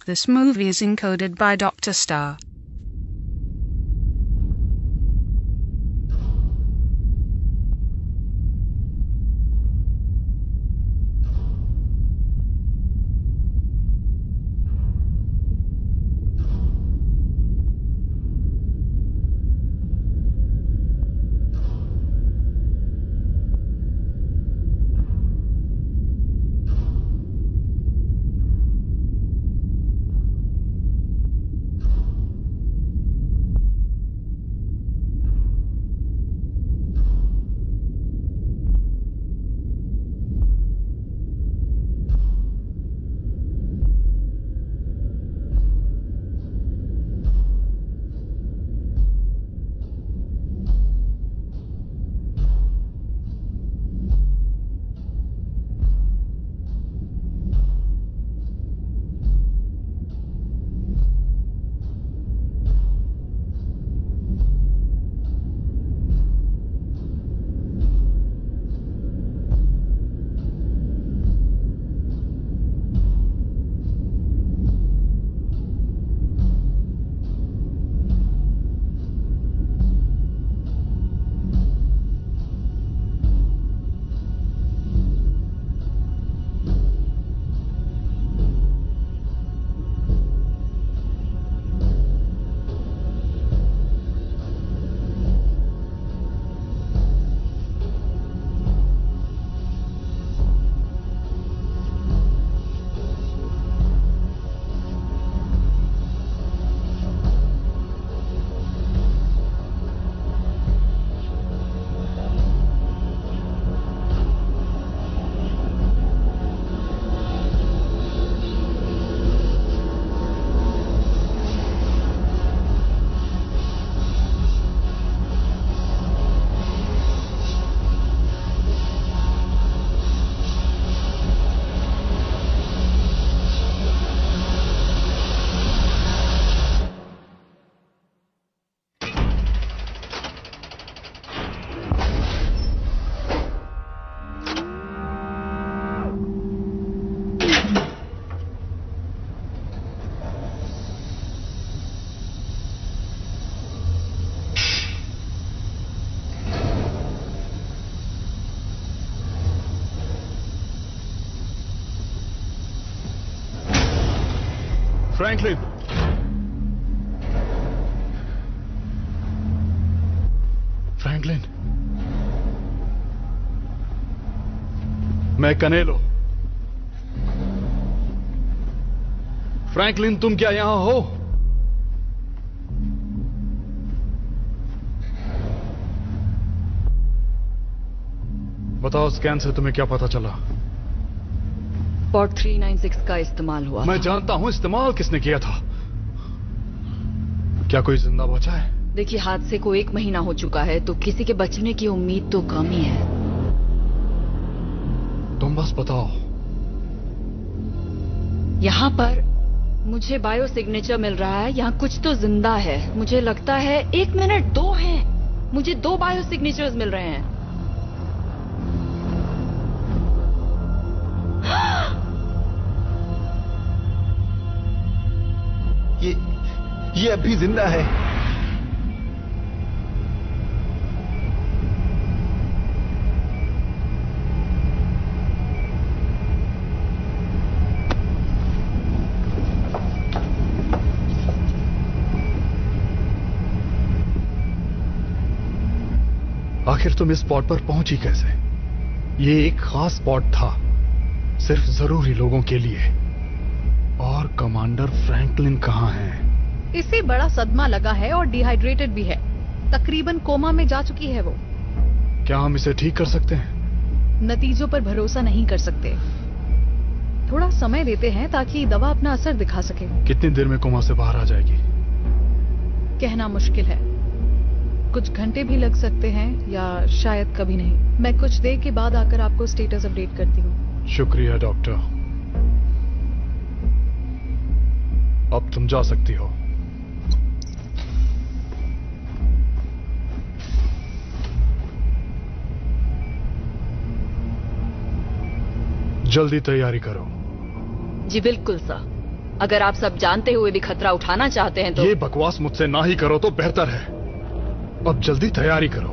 This movie is encoded by Dr. Star. Franklin! Franklin! मैं कनेलो। Franklin, तुम क्या यहां हो? बताओ, स्कैन से तुम्हें क्या पता चला? पॉट 396 का इस्तेमाल हुआ। मैं जानता हूं इस्तेमाल किसने किया था। क्या कोई जिंदा बचा है? देखिए, हादसे को 1 महीना हो चुका है, तो किसी के बचने की उम्मीद तो कम ही है। तुम बस बताओ। यहाँ पर मुझे बायो सिग्नेचर मिल रहा है, यहाँ कुछ तो जिंदा है। मुझे लगता है 1 मिनट 2 हैं। मुझे 2 बायो सिग्नेचर्स मिल रहे हैं। ये अभी जिंदा है। आखिर तुम इस स्पॉट पर पहुंची कैसे? ये एक खास स्पॉट था, सिर्फ जरूरी लोगों के लिए। और कमांडर फ्रैंकलिन कहाँ हैं? इसे बड़ा सदमा लगा है और डिहाइड्रेटेड भी है। तकरीबन कोमा में जा चुकी है वो। क्या हम इसे ठीक कर सकते हैं? नतीजों पर भरोसा नहीं कर सकते। थोड़ा समय देते हैं ताकि दवा अपना असर दिखा सके। कितनी देर में कोमा से बाहर आ जाएगी? कहना मुश्किल है। कुछ घंटे भी लग सकते हैं या शायद कभी नहीं। मैं कुछ देर के बाद आकर आपको स्टेटस अपडेट करती हूँ। शुक्रिया डॉक्टर। अब तुम जा सकती हो। जल्दी तैयारी करो। जी बिल्कुल सर। अगर आप सब जानते हुए भी खतरा उठाना चाहते हैं तो ये बकवास मुझसे ना ही करो तो बेहतर है। अब जल्दी तैयारी करो।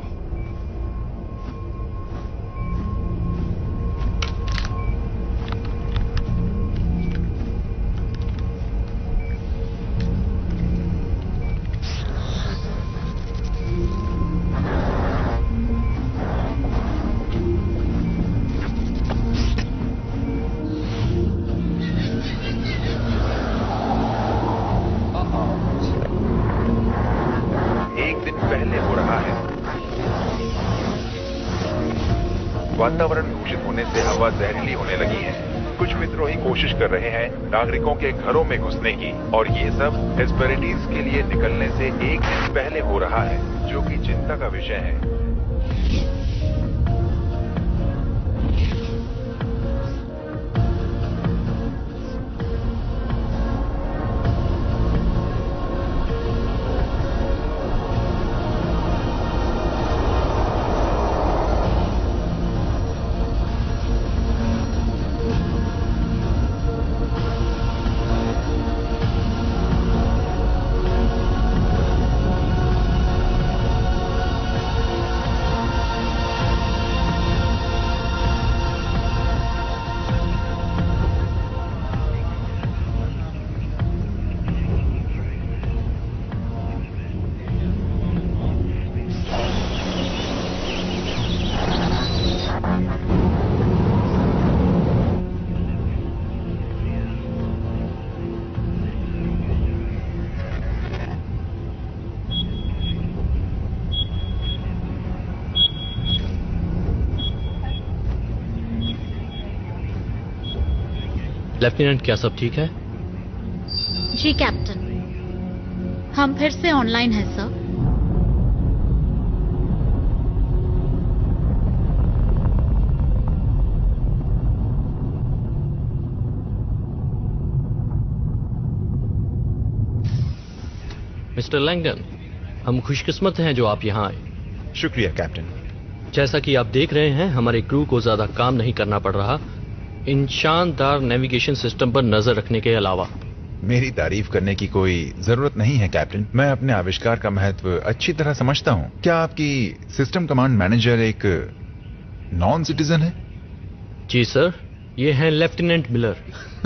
वातावरण दूषित होने से हवा जहरीली होने लगी है। कुछ विद्रोही कोशिश कर रहे हैं नागरिकों के घरों में घुसने की, और ये सब हेस्पेरिडीज के लिए निकलने से एक दिन पहले हो रहा है, जो कि चिंता का विषय है। लेफ्टिनेंट, क्या सब ठीक है? जी कैप्टन, हम फिर से ऑनलाइन हैं सर। मिस्टर लैंगडन, हम खुशकिस्मत हैं जो आप यहाँ आए। शुक्रिया कैप्टन। जैसा कि आप देख रहे हैं, हमारे क्रू को ज्यादा काम नहीं करना पड़ रहा इन शानदार नेविगेशन सिस्टम पर नजर रखने के अलावा। मेरी तारीफ करने की कोई जरूरत नहीं है कैप्टन। मैं अपने आविष्कार का महत्व अच्छी तरह समझता हूँ। क्या आपकी सिस्टम कमांड मैनेजर एक नॉन सिटीजन है? जी सर, ये हैं लेफ्टिनेंट मिलर।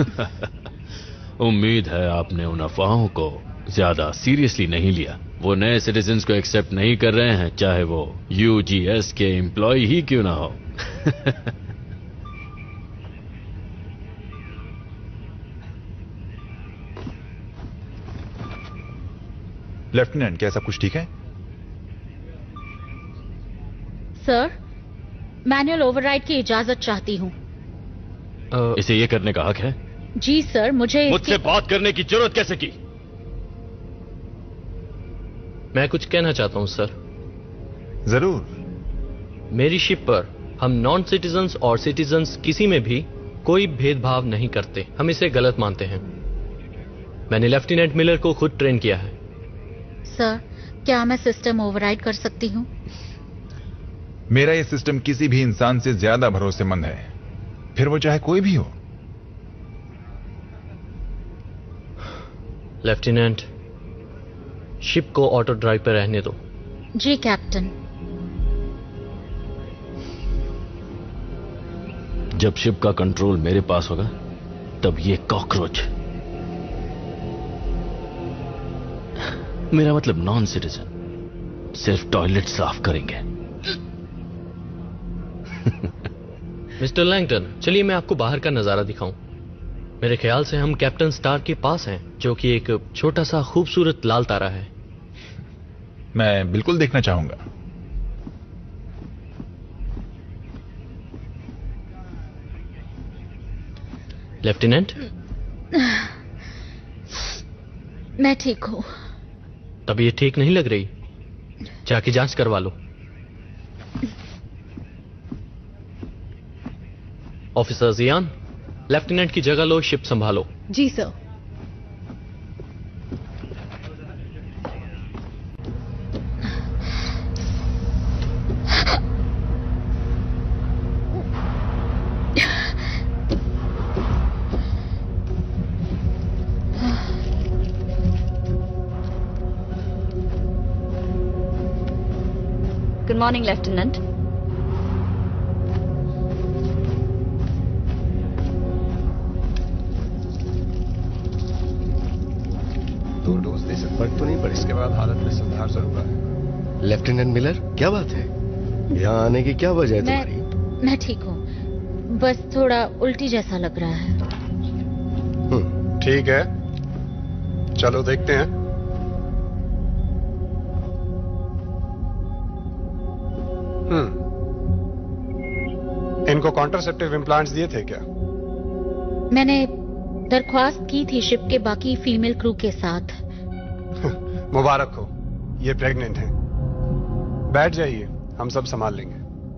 उम्मीद है आपने उन अफवाहों को ज्यादा सीरियसली नहीं लिया। वो नए सिटीजन्स को एक्सेप्ट नहीं कर रहे हैं, चाहे वो यूजीएस के एम्प्लॉय ही क्यों ना हो। लेफ्टिनेंट, क्या सब कुछ ठीक है? सर, मैनुअल ओवरराइड की इजाजत चाहती हूँ। इसे ये करने का हक है? जी सर, मुझसे बात करने की जरूरत कैसे की? मैं कुछ कहना चाहता हूं सर। जरूर। मेरी शिप पर हम नॉन सिटीजन्स और सिटीजन्स किसी में भी कोई भेदभाव नहीं करते। हम इसे गलत मानते हैं। मैंने लेफ्टिनेंट मिलर को खुद ट्रेन किया है। सर, क्या मैं सिस्टम ओवरराइड कर सकती हूँ? मेरा ये सिस्टम किसी भी इंसान से ज्यादा भरोसेमंद है, फिर वो चाहे कोई भी हो। लेफ्टिनेंट, शिप को ऑटो ड्राइव पर रहने दो। जी कैप्टन। जब शिप का कंट्रोल मेरे पास होगा, तब ये कॉकरोच, मेरा मतलब नॉन सिटीजन, सिर्फ टॉयलेट साफ करेंगे। मिस्टर लैंगटन, चलिए मैं आपको बाहर का नजारा दिखाऊं। मेरे ख्याल से हम कैप्टन स्टार के पास हैं, जो कि एक छोटा सा खूबसूरत लाल तारा है। मैं बिल्कुल देखना चाहूंगा। लेफ्टिनेंट, मैं ठीक हूं। तबीयत ठीक नहीं लग रही, जाके जांच करवा लो। ऑफिसर जियान, लेफ्टिनेंट की जगह लो, शिप संभालो। जी सर। Morning lieutenant. दो डोज दे से फर्क तो नहीं, पर इसके बाद हालत में सुधार जरूर है। लेफ्टिनेंट मिलर, क्या बात है? यहाँ आने की क्या वजह है तुम्हारी? मैं ठीक हूँ, बस थोड़ा उल्टी जैसा लग रहा है। ठीक है, चलो देखते हैं। इनको कॉन्ट्रासेप्टिव इम्प्लांट्स दिए थे क्या? मैंने दरख्वास्त की थी शिप के बाकी फीमेल क्रू के साथ। मुबारक हो, ये प्रेग्नेंट हैं। बैठ जाइए, हम सब संभाल लेंगे।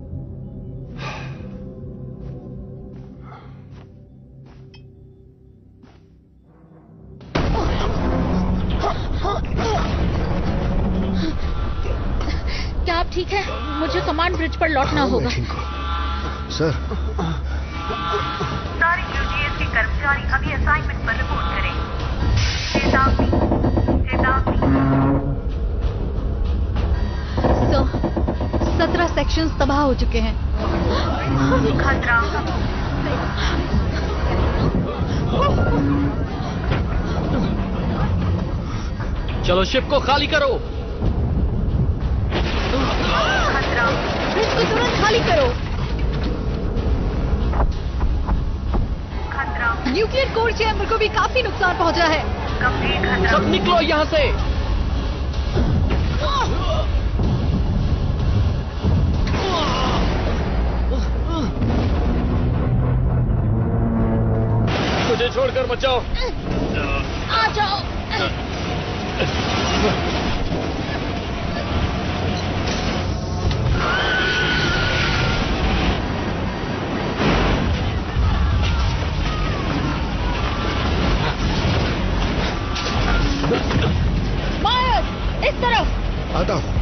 क्या आप ठीक है? मुझे कमांड ब्रिज पर लौटना होगा। सर, सारे यूजीएस के कर्मचारी अभी असाइनमेंट पर रिपोर्ट करें। चेतावनी, चेतावनी। 17 सेक्शंस तबाह हो चुके हैं। खतरा। चलो शिप को खाली करो। खतरा। ब्रिज को तुरंत खाली करो। खतरा। न्यूक्लियर कोर चैम्बर को भी काफी नुकसान पहुंचा है। गंभीर खतरा। सब निकलो यहाँ से। मुझे छोड़कर बचाओ। आ जाओ। मायर्स, इस तरफ। आता हूं।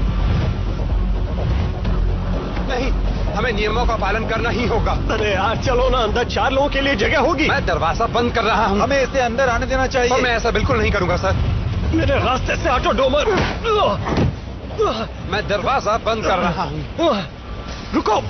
नहीं, हमें नियमों का पालन करना ही होगा। अरे यार चलो ना, अंदर 4 लोगों के लिए जगह होगी। मैं दरवाजा बंद कर रहा हूं। हमें इसे अंदर आने देना चाहिए। और मैं ऐसा बिल्कुल नहीं करूंगा सर। मेरे रास्ते से हटो डोमर। मैं दरवाजा बंद कर रहा हूं। रुको।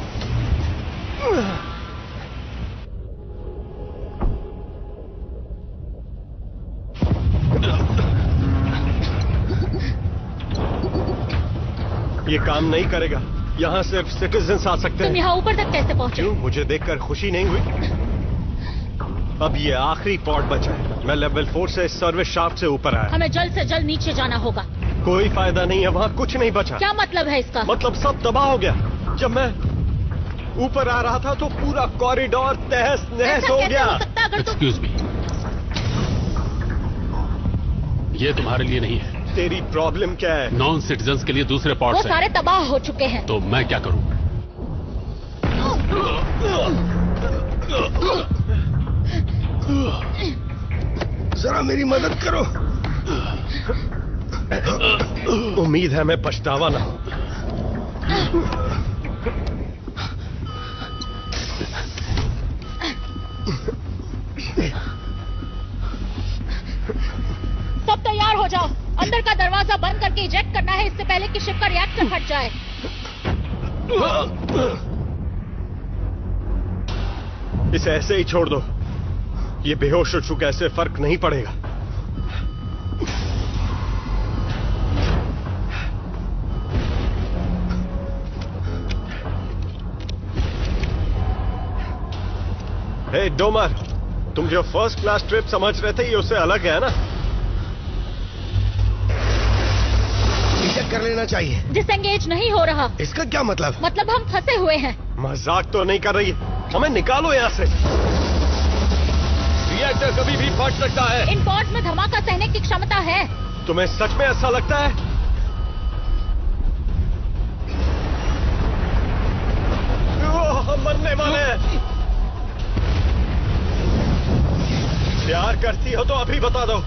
ये काम नहीं करेगा। यहाँ सिर्फ सिटीजन्स आ सकते हैं। तुम यहाँ ऊपर तक कैसे पहुंचे? क्यों, मुझे देखकर खुशी नहीं हुई? अब ये आखिरी पॉड बचा है। मैं लेवल 4 से सर्विस शाफ्ट से ऊपर आया। हमें जल्द से जल्द नीचे जाना होगा। कोई फायदा नहीं है, वहाँ कुछ नहीं बचा। क्या मतलब है इसका? मतलब सब तबाह हो गया। जब मैं ऊपर आ रहा था तो पूरा कॉरिडोर तहस नहस हो गया। एक्सक्यूज मी, ये तुम्हारे लिए नहीं है। तेरी प्रॉब्लम क्या है? नॉन सिटीजन्स के लिए दूसरे वो पॉट्स हैं। सारे तबाह हो चुके हैं। तो मैं क्या करूं? जरा मेरी मदद करो। उम्मीद है मैं पछतावा ना हो। सब तैयार हो जाओ। अंदर का दरवाजा बंद करके इजेक्ट करना है, इससे पहले कि शिप का रिएक्टर फट जाए। इसे ऐसे ही छोड़ दो। ये बेहोश हो चुका है, इससे फर्क नहीं पड़ेगा। हे डोमर, तुम जो फर्स्ट क्लास ट्रिप समझ रहे थे ये उससे अलग है ना? चेक कर लेना चाहिए। डिसएंगेज नहीं हो रहा। इसका क्या मतलब? मतलब हम फंसे हुए हैं। मजाक तो नहीं कर रही? हमें निकालो यहाँ से। रिएक्टर कभी भी फट सकता है। इन पॉड्स में धमाका सहने की क्षमता है। तुम्हें सच में ऐसा लगता है? हम मरने वाले हैं। प्यार करती हो तो अभी बता दो।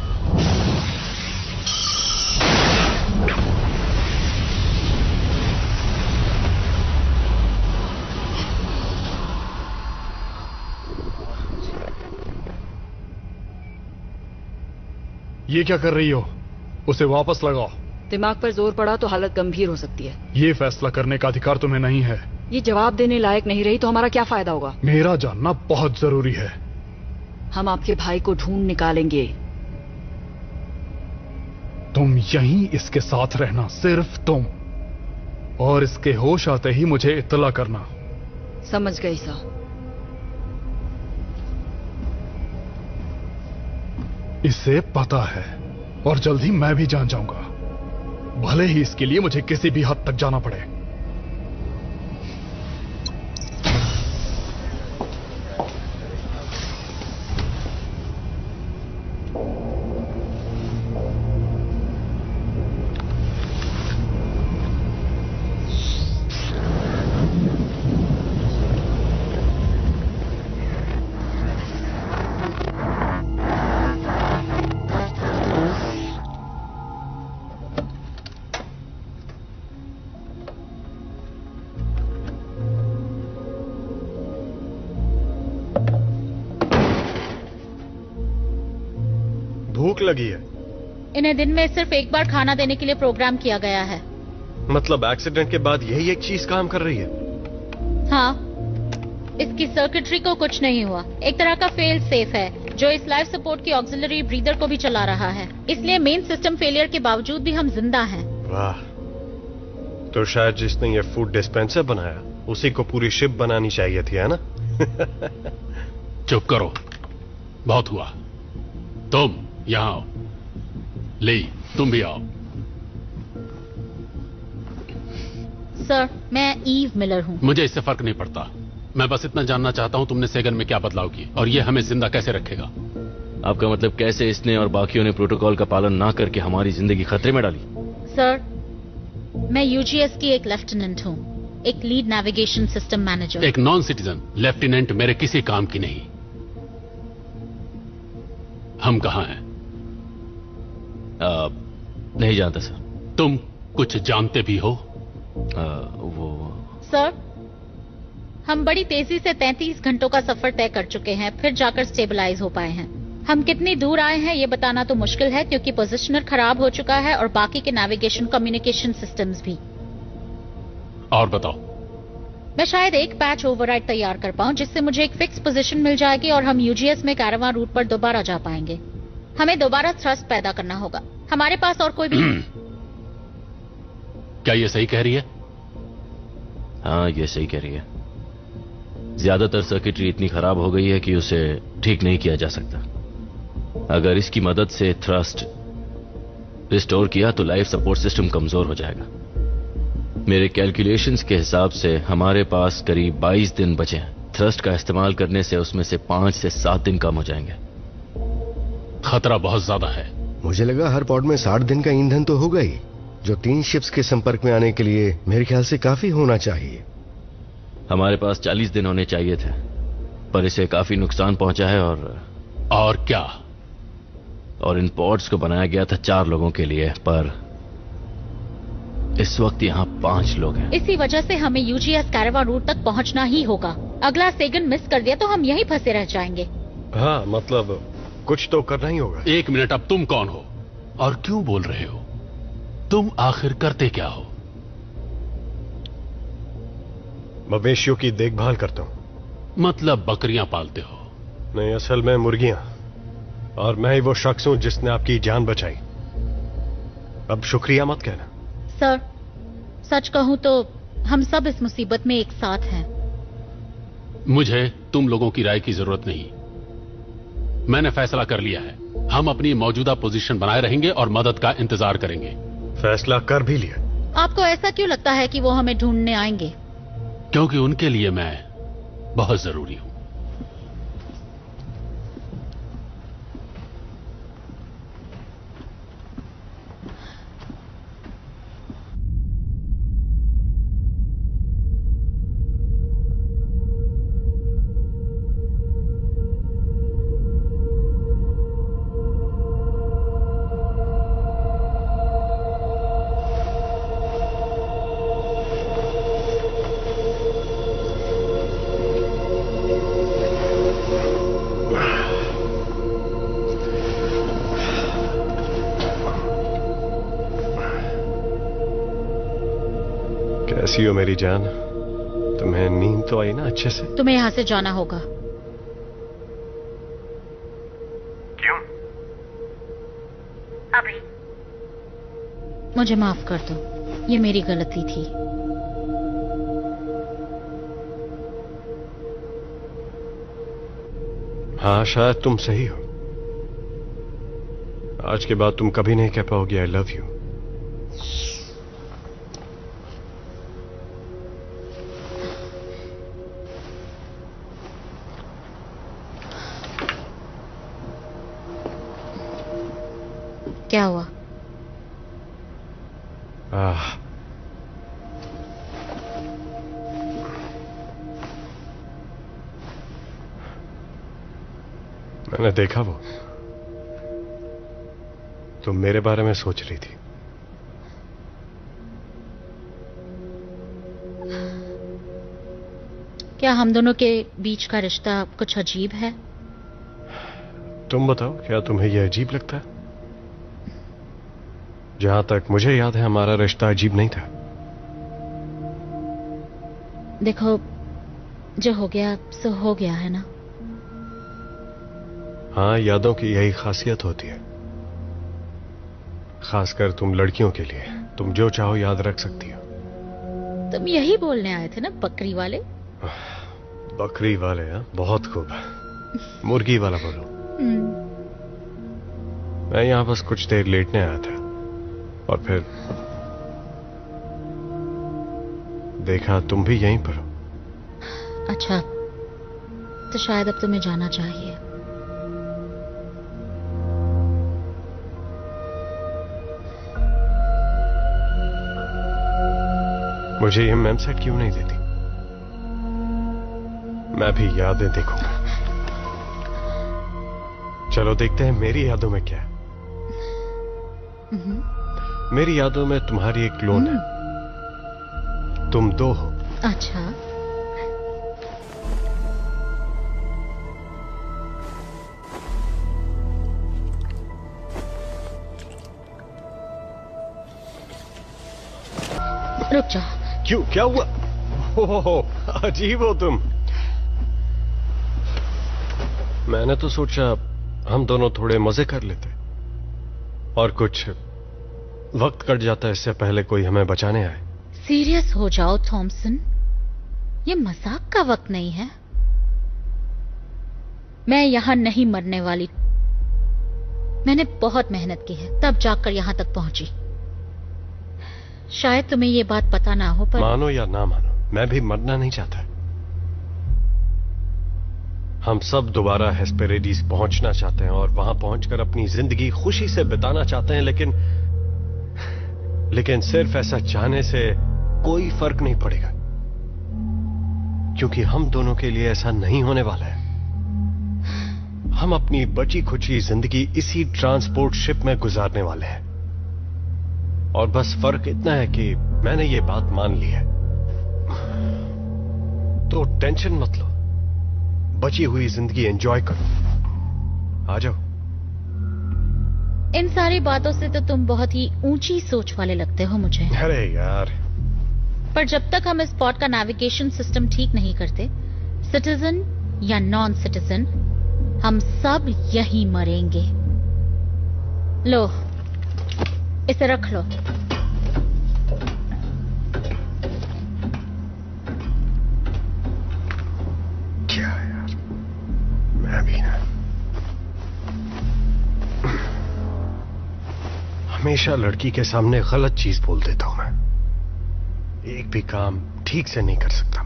ये क्या कर रही हो? उसे वापस लगाओ। दिमाग पर जोर पड़ा तो हालत गंभीर हो सकती है। ये फैसला करने का अधिकार तुम्हें नहीं है। ये जवाब देने लायक नहीं रही तो हमारा क्या फायदा होगा? मेरा जानना बहुत जरूरी है। हम आपके भाई को ढूंढ निकालेंगे। तुम यहीं इसके साथ रहना, सिर्फ तुम, और इसके होश आते ही मुझे इत्तला करना। समझ गई सर। इसे पता है और जल्द ही मैं भी जान जाऊंगा, भले ही इसके लिए मुझे किसी भी हद तक जाना पड़े। भूख लगी है। इन्हें दिन में सिर्फ एक बार खाना देने के लिए प्रोग्राम किया गया है। मतलब एक्सीडेंट के बाद यही एक चीज काम कर रही है? हाँ, इसकी सर्किटरी को कुछ नहीं हुआ। एक तरह का फेल सेफ है जो इस लाइफ सपोर्ट की ऑक्सिलरी ब्रीदर को भी चला रहा है, इसलिए मेन सिस्टम फेलियर के बावजूद भी हम जिंदा हैं। वाह, तो शायद जिसने ये फूड डिस्पेंसर बनाया उसी को पूरी शिप बनानी चाहिए थी, है ना? चुप करो, बहुत हुआ। तुम यहां आओ। ली, तुम भी आओ। सर, मैं ईव मिलर हूं। मुझे इससे फर्क नहीं पड़ता। मैं बस इतना जानना चाहता हूं तुमने सेगन में क्या बदलाव किए और ये हमें जिंदा कैसे रखेगा। आपका मतलब कैसे इसने और बाकियों ने प्रोटोकॉल का पालन ना करके हमारी जिंदगी खतरे में डाली? सर, मैं यूजीएस की एक लेफ्टिनेंट हूं, एक लीड नेविगेशन सिस्टम मैनेजर। एक नॉन सिटीजन लेफ्टिनेंट मेरे किसी काम की नहीं। हम कहां हैं? नहीं जानता सर। तुम कुछ जानते भी हो? वो सर, हम बड़ी तेजी से 33 घंटों का सफर तय कर चुके हैं, फिर जाकर स्टेबलाइज हो पाए हैं। हम कितनी दूर आए हैं ये बताना तो मुश्किल है क्योंकि पोजिशनर खराब हो चुका है और बाकी के नेविगेशन कम्युनिकेशन सिस्टम्स भी। और बताओ। मैं शायद एक पैच ओवरराइड तैयार कर पाऊं जिससे मुझे एक फिक्स पोजीशन मिल जाएगी और हम यूजीएस में कैरावान रूट पर दोबारा जा पाएंगे। हमें दोबारा थ्रस्ट पैदा करना होगा। हमारे पास और कोई भी क्या ये सही कह रही है? हाँ, ये सही कह रही है। ज्यादातर सर्किटरी इतनी खराब हो गई है कि उसे ठीक नहीं किया जा सकता। अगर इसकी मदद से थ्रस्ट रिस्टोर किया तो लाइफ सपोर्ट सिस्टम कमजोर हो जाएगा। मेरे कैलकुलेशंस के हिसाब से हमारे पास करीब 22 दिन बचे हैं। थ्रस्ट का इस्तेमाल करने से उसमें से 5 से 7 दिन कम हो जाएंगे। खतरा बहुत ज्यादा है। मुझे लगा हर पॉड में 60 दिन का ईंधन तो होगा ही, जो 3 शिप्स के संपर्क में आने के लिए मेरे ख्याल से काफी होना चाहिए। हमारे पास 40 दिन होने चाहिए थे, पर इसे काफी नुकसान पहुंचा है। और क्या? और इन पॉड्स को बनाया गया था 4 लोगों के लिए, पर इस वक्त यहाँ 5 लोग हैं। इसी वजह से हमें यूजीएस कैरावान रूट तक पहुंचना ही होगा। अगला सेगन मिस कर दिया तो हम यहीं फंसे रह जाएंगे। हाँ, मतलब कुछ तो करना ही होगा। 1 मिनट, अब तुम कौन हो और क्यों बोल रहे हो? तुम आखिर करते क्या हो? मवेशियों की देखभाल करता हूं। मतलब बकरियां पालते हो? नहीं, असल में मुर्गियां। और मैं ही वो शख्स हूं जिसने आपकी जान बचाई। अब शुक्रिया मत कहना। सर, सच कहूं तो हम सब इस मुसीबत में एक साथ हैं। मुझे तुम लोगों की राय की जरूरत नहीं। मैंने फैसला कर लिया है। हम अपनी मौजूदा पोजीशन बनाए रहेंगे और मदद का इंतजार करेंगे। फैसला कर भी लिया। आपको ऐसा क्यों लगता है कि वो हमें ढूंढने आएंगे? क्योंकि उनके लिए मैं बहुत जरूरी हूं। कैसी हो मेरी जान? तुम्हें नींद तो आई ना अच्छे से? तुम्हें यहाँ से जाना होगा। क्यों? अभी मुझे माफ कर दो, ये मेरी गलती थी। हाँ, शायद तुम सही हो। आज के बाद तुम कभी नहीं कह पाओगे आई लव यू। क्या हुआ? मैंने देखा वो तुम मेरे बारे में सोच रही थी। क्या हम दोनों के बीच का रिश्ता कुछ अजीब है? तुम बताओ, क्या तुम्हें यह अजीब लगता है? जहां तक मुझे याद है हमारा रिश्ता अजीब नहीं था। देखो, जो हो गया सो हो गया है ना। हाँ, यादों की यही खासियत होती है, खासकर तुम लड़कियों के लिए। तुम जो चाहो याद रख सकती हो। तुम यही बोलने आए थे ना, बकरी वाले? बकरी वाले? हाँ, बहुत खूब। मुर्गी वाला बोलो। मैं यहां बस कुछ देर लेटने आया था और फिर देखा तुम भी यहीं पर हो। अच्छा, तो शायद अब तुम्हें जाना चाहिए। मुझे ये मैम सेट क्यों नहीं देती? मैं भी यादें देखूंगा। चलो देखते हैं मेरी यादों में क्या है। मेरी यादों में तुम्हारी एक क्लोन है। तुम दो हो। अच्छा, रुक जा। क्यों, क्या हुआ? ओहो, अजीब हो तुम। मैंने तो सोचा हम दोनों थोड़े मजे कर लेते और कुछ वक्त कट जाता इससे पहले कोई हमें बचाने आए। सीरियस हो जाओ थॉमसन, ये मजाक का वक्त नहीं है। मैं यहां नहीं मरने वाली। मैंने बहुत मेहनत की है, तब जाकर यहां तक पहुंची। शायद तुम्हें ये बात पता ना हो, पर मानो या ना मानो, मैं भी मरना नहीं चाहता। हम सब दोबारा हेस्पेरेडिस पहुंचना चाहते हैं और वहां पहुंचकर अपनी जिंदगी खुशी से बिताना चाहते हैं, लेकिन सिर्फ ऐसा चाहने से कोई फर्क नहीं पड़ेगा, क्योंकि हम दोनों के लिए ऐसा नहीं होने वाला है। हम अपनी बची खुची जिंदगी इसी ट्रांसपोर्ट शिप में गुजारने वाले हैं। और बस फर्क इतना है कि मैंने ये बात मान ली है, तो टेंशन मत लो, बची हुई जिंदगी एंजॉय करो। आ जाओ। इन सारी बातों से तो तुम बहुत ही ऊंची सोच वाले लगते हो मुझे। अरे यार, पर जब तक हम इस स्पॉट का नेविगेशन सिस्टम ठीक नहीं करते, सिटीजन या नॉन सिटीजन, हम सब यहीं मरेंगे। लो, इसे रख लो। क्या यार, मैं भी ना हमेशा लड़की के सामने गलत चीज बोल देता हूं। मैं एक भी काम ठीक से नहीं कर सकता। मैं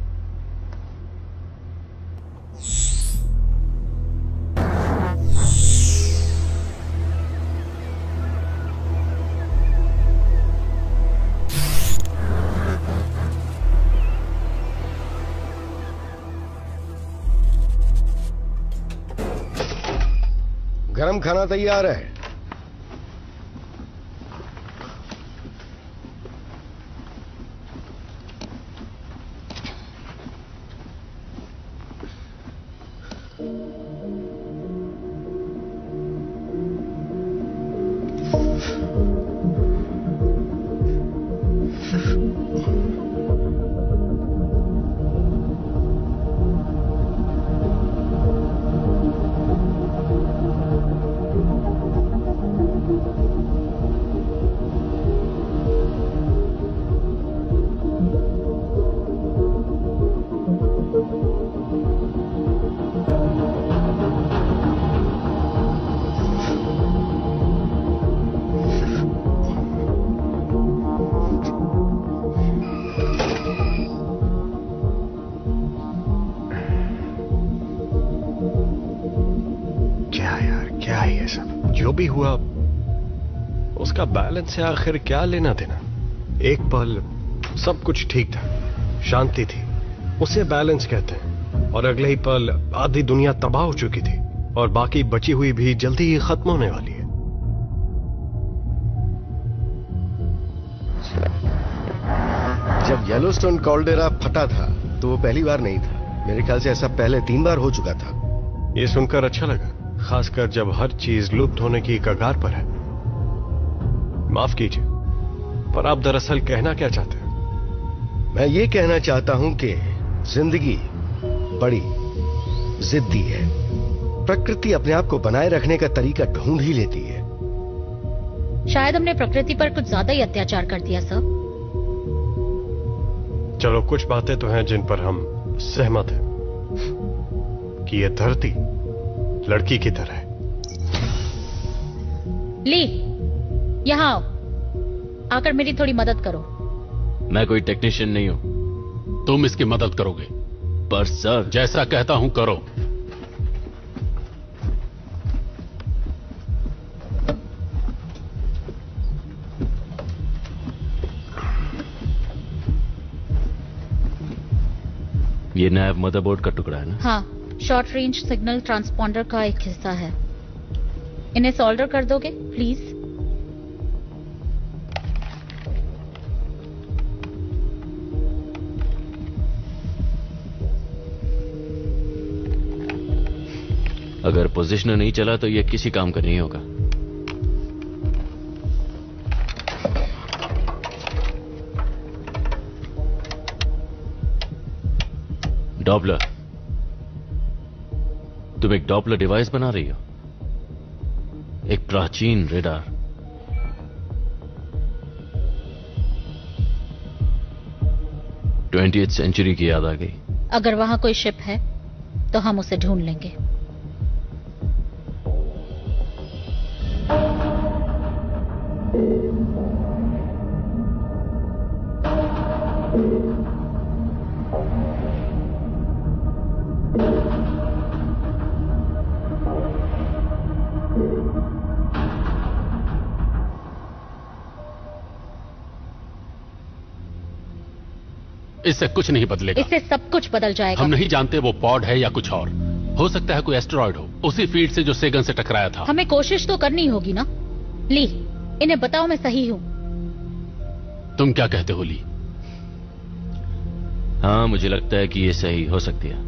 गरम खाना तैयार है। जो भी हुआ उसका बैलेंस से आखिर क्या लेना देना। एक पल सब कुछ ठीक था, शांति थी, उसे बैलेंस कहते हैं, और अगले ही पल आधी दुनिया तबाह हो चुकी थी और बाकी बची हुई भी जल्दी ही खत्म होने वाली है। जब येलोस्टोन कॉल्डेरा फटा था तो वो पहली बार नहीं था, मेरे ख्याल से ऐसा पहले 3 बार हो चुका था। ये सुनकर अच्छा लगा, खासकर जब हर चीज लुप्त होने की कगार पर है। माफ कीजिए, पर आप दरअसल कहना क्या चाहते हैं? मैं ये कहना चाहता हूं कि जिंदगी बड़ी जिद्दी है। प्रकृति अपने आप को बनाए रखने का तरीका ढूंढ ही लेती है। शायद हमने प्रकृति पर कुछ ज्यादा ही अत्याचार कर दिया सर। चलो, कुछ बातें तो हैं जिन पर हम सहमत हैं कि यह धरती लड़की की तरह है। ली, यहां आओ, आकर मेरी थोड़ी मदद करो। मैं कोई टेक्नीशियन नहीं हूं। तुम इसकी मदद करोगे? पर सर, जैसा कहता हूं करो। ये नैव मदरबोर्ड का टुकड़ा है ना? हाँ, शॉर्ट रेंज सिग्नल ट्रांसपॉन्डर का एक हिस्सा है। इन्हें सोल्डर कर दोगे प्लीज? अगर पोजिशनर नहीं चला तो ये किसी काम का नहीं होगा। डॉपलर, तुम एक डॉपलर डिवाइस बना रही हो? एक प्राचीन रेडार। ट्वेंटी सेंचुरी की याद आ गई। अगर वहां कोई शिप है तो हम उसे ढूंढ लेंगे। इससे कुछ नहीं बदलेगा। इससे सब कुछ बदल जाएगा। हम नहीं जानते वो पॉड है या कुछ और। हो सकता है कोई एस्टेरॉयड हो, उसी फील्ड से जो सेगन से टकराया था। हमें कोशिश तो करनी होगी ना। ली, इन्हें बताओ मैं सही हूं। तुम क्या कहते हो ली? हाँ, मुझे लगता है कि ये सही हो सकती है।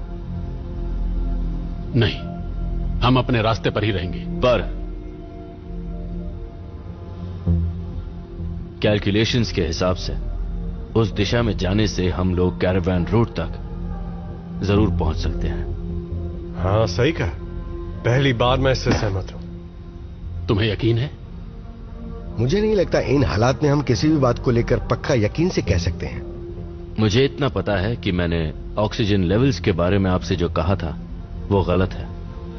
नहीं, हम अपने रास्ते पर ही रहेंगे। पर कैलकुलेशंस के हिसाब से उस दिशा में जाने से हम लोग कैरावान रूट तक जरूर पहुंच सकते हैं। हाँ, सही कहा। पहली बार मैं इससे सहमत हूं। तुम्हें यकीन है? मुझे नहीं लगता इन हालात में हम किसी भी बात को लेकर पक्का यकीन से कह सकते हैं। मुझे इतना पता है कि मैंने ऑक्सीजन लेवल्स के बारे में आपसे जो कहा था वो गलत है।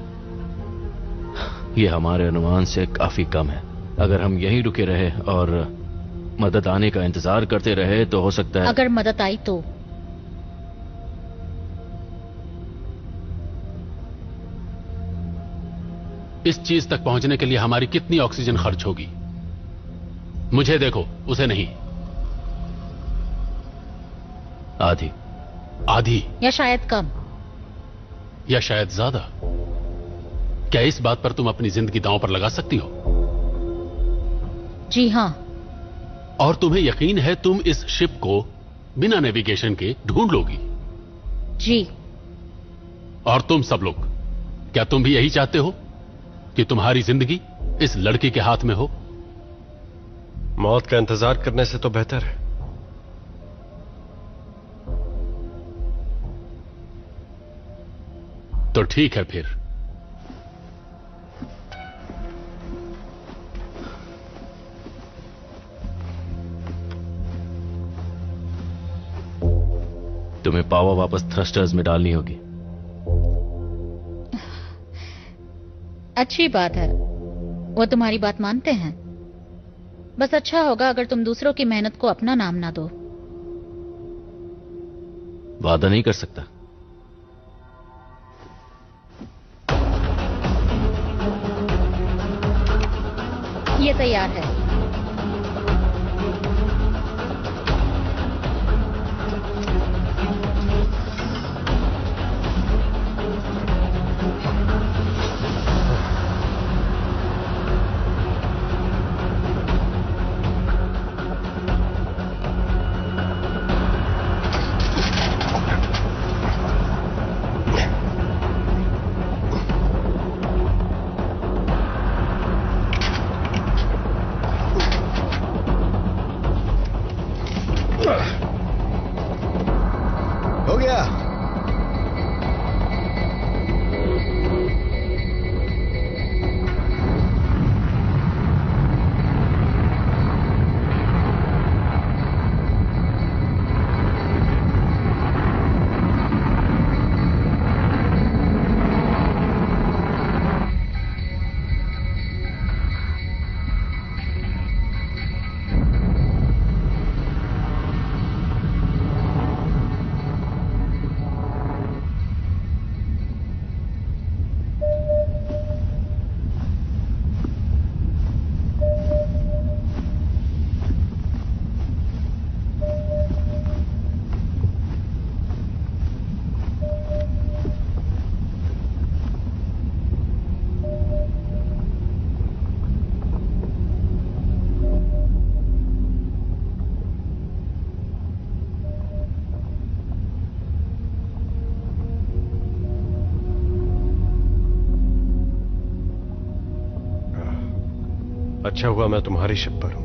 ये हमारे अनुमान से काफी कम है। अगर हम यहीं रुके रहे और मदद आने का इंतजार करते रहे तो हो सकता है। अगर मदद आई तो? इस चीज तक पहुंचने के लिए हमारी कितनी ऑक्सीजन खर्च होगी? मुझे देखो, उसे नहीं। आधी। आधी या शायद कम, या शायद ज्यादा। क्या इस बात पर तुम अपनी जिंदगी दांव पर लगा सकती हो? जी हां। और तुम्हें यकीन है तुम इस शिप को बिना नेविगेशन के ढूंढ लोगी? जी। और तुम सब लोग, क्या तुम भी यही चाहते हो कि तुम्हारी जिंदगी इस लड़की के हाथ में हो? मौत का इंतजार करने से तो बेहतर है। तो ठीक है फिर। तुम्हें पावर वापस थ्रस्टर्स में डालनी होगी। अच्छी बात है, वो तुम्हारी बात मानते हैं। बस अच्छा होगा अगर तुम दूसरों की मेहनत को अपना नाम ना दो। वादा नहीं कर सकता। तैयार है। हो गया। अच्छा हुआ मैं तुम्हारी शिप पर हूं।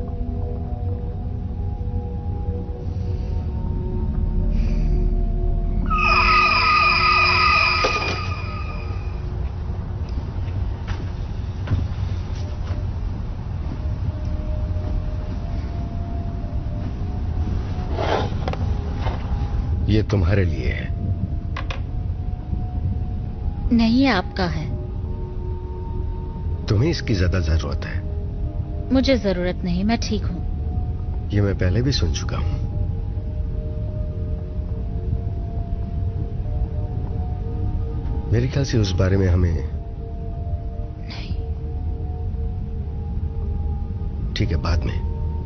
ये तुम्हारे लिए है। नहीं, आपका है। तुम्हें इसकी ज्यादा जरूरत है। मुझे जरूरत नहीं, मैं ठीक हूं। ये मैं पहले भी सुन चुका हूं। मेरे ख्याल से उस बारे में हमें नहीं। ठीक है, बाद में।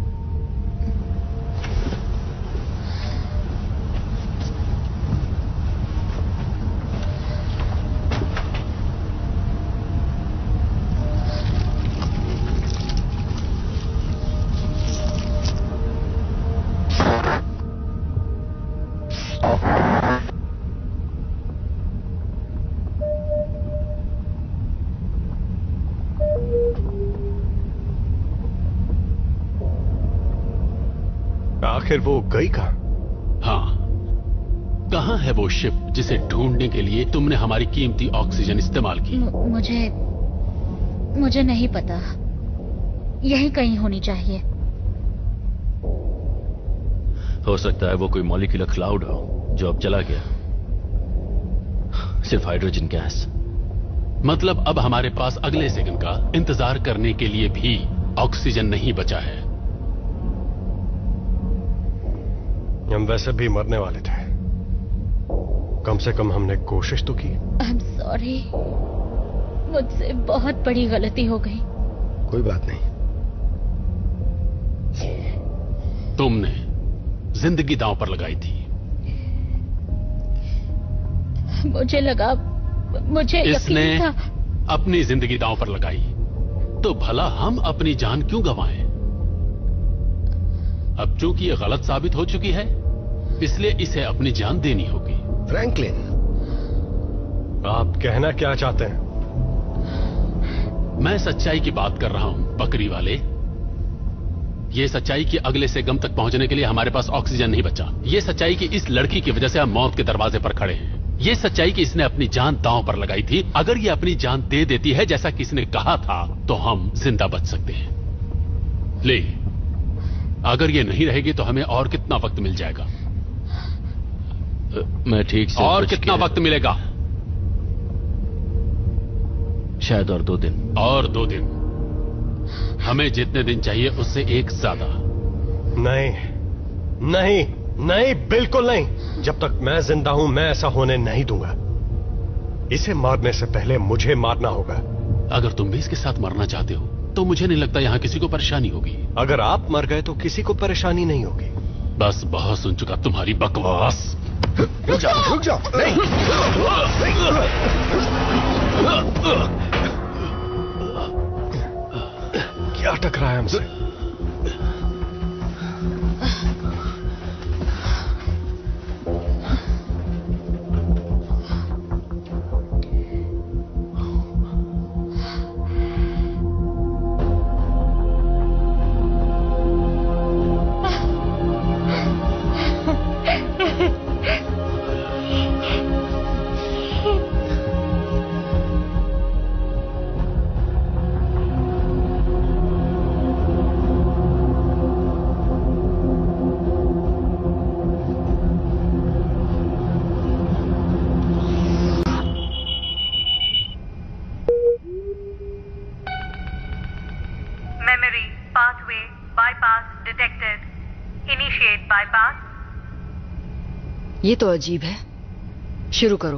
आखिर वो गई कहां? हाँ, कहां है वो शिप जिसे ढूंढने के लिए तुमने हमारी कीमती ऑक्सीजन इस्तेमाल की? मुझे नहीं पता। यहीं कहीं होनी चाहिए। हो सकता है वो कोई मॉलिक्यूलर क्लाउड हो जो अब चला गया। सिर्फ हाइड्रोजन गैस। मतलब अब हमारे पास अगले सेकंड का इंतजार करने के लिए भी ऑक्सीजन नहीं बचा है। हम वैसे भी मरने वाले थे। कम से कम हमने कोशिश तो की। I'm sorry। मुझसे बहुत बड़ी गलती हो गई। कोई बात नहीं। तुमने जिंदगी दांव पर लगाई थी। मुझे लगा, मुझे इसने यकीन था। अपनी जिंदगी दांव पर लगाई तो भला हम अपनी जान क्यों गंवाएं? अब चूंकि ये गलत साबित हो चुकी है, इसलिए इसे अपनी जान देनी होगी। फ्रैंकलिन, आप कहना क्या चाहते हैं? मैं सच्चाई की बात कर रहा हूं, बकरी वाले। ये सच्चाई कि अगले से गम तक पहुंचने के लिए हमारे पास ऑक्सीजन नहीं बचा। ये सच्चाई कि इस लड़की की वजह से हम मौत के दरवाजे पर खड़े हैं। ये सच्चाई कि इसने अपनी जान दांव पर लगाई थी। अगर ये अपनी जान दे देती है जैसा कि इसने कहा था, तो हम जिंदा बच सकते हैं। ले, अगर ये नहीं रहेगी तो हमें और कितना वक्त मिल जाएगा? मैं ठीक से और कितना वक्त मिलेगा? शायद और 2 दिन। और 2 दिन? हमें जितने दिन चाहिए उससे एक ज्यादा। नहीं, नहीं, नहीं, बिल्कुल नहीं। जब तक मैं जिंदा हूं मैं ऐसा होने नहीं दूंगा। इसे मारने से पहले मुझे मारना होगा। अगर तुम भी इसके साथ मरना चाहते हो तो मुझे नहीं लगता यहाँ किसी को परेशानी होगी। अगर आप मर गए तो किसी को परेशानी नहीं होगी। बस बहुत सुन चुका तुम्हारी बकवास। रुक जाओ नहीं। क्या टकराया हमसे? ये तो अजीब है। शुरू करो।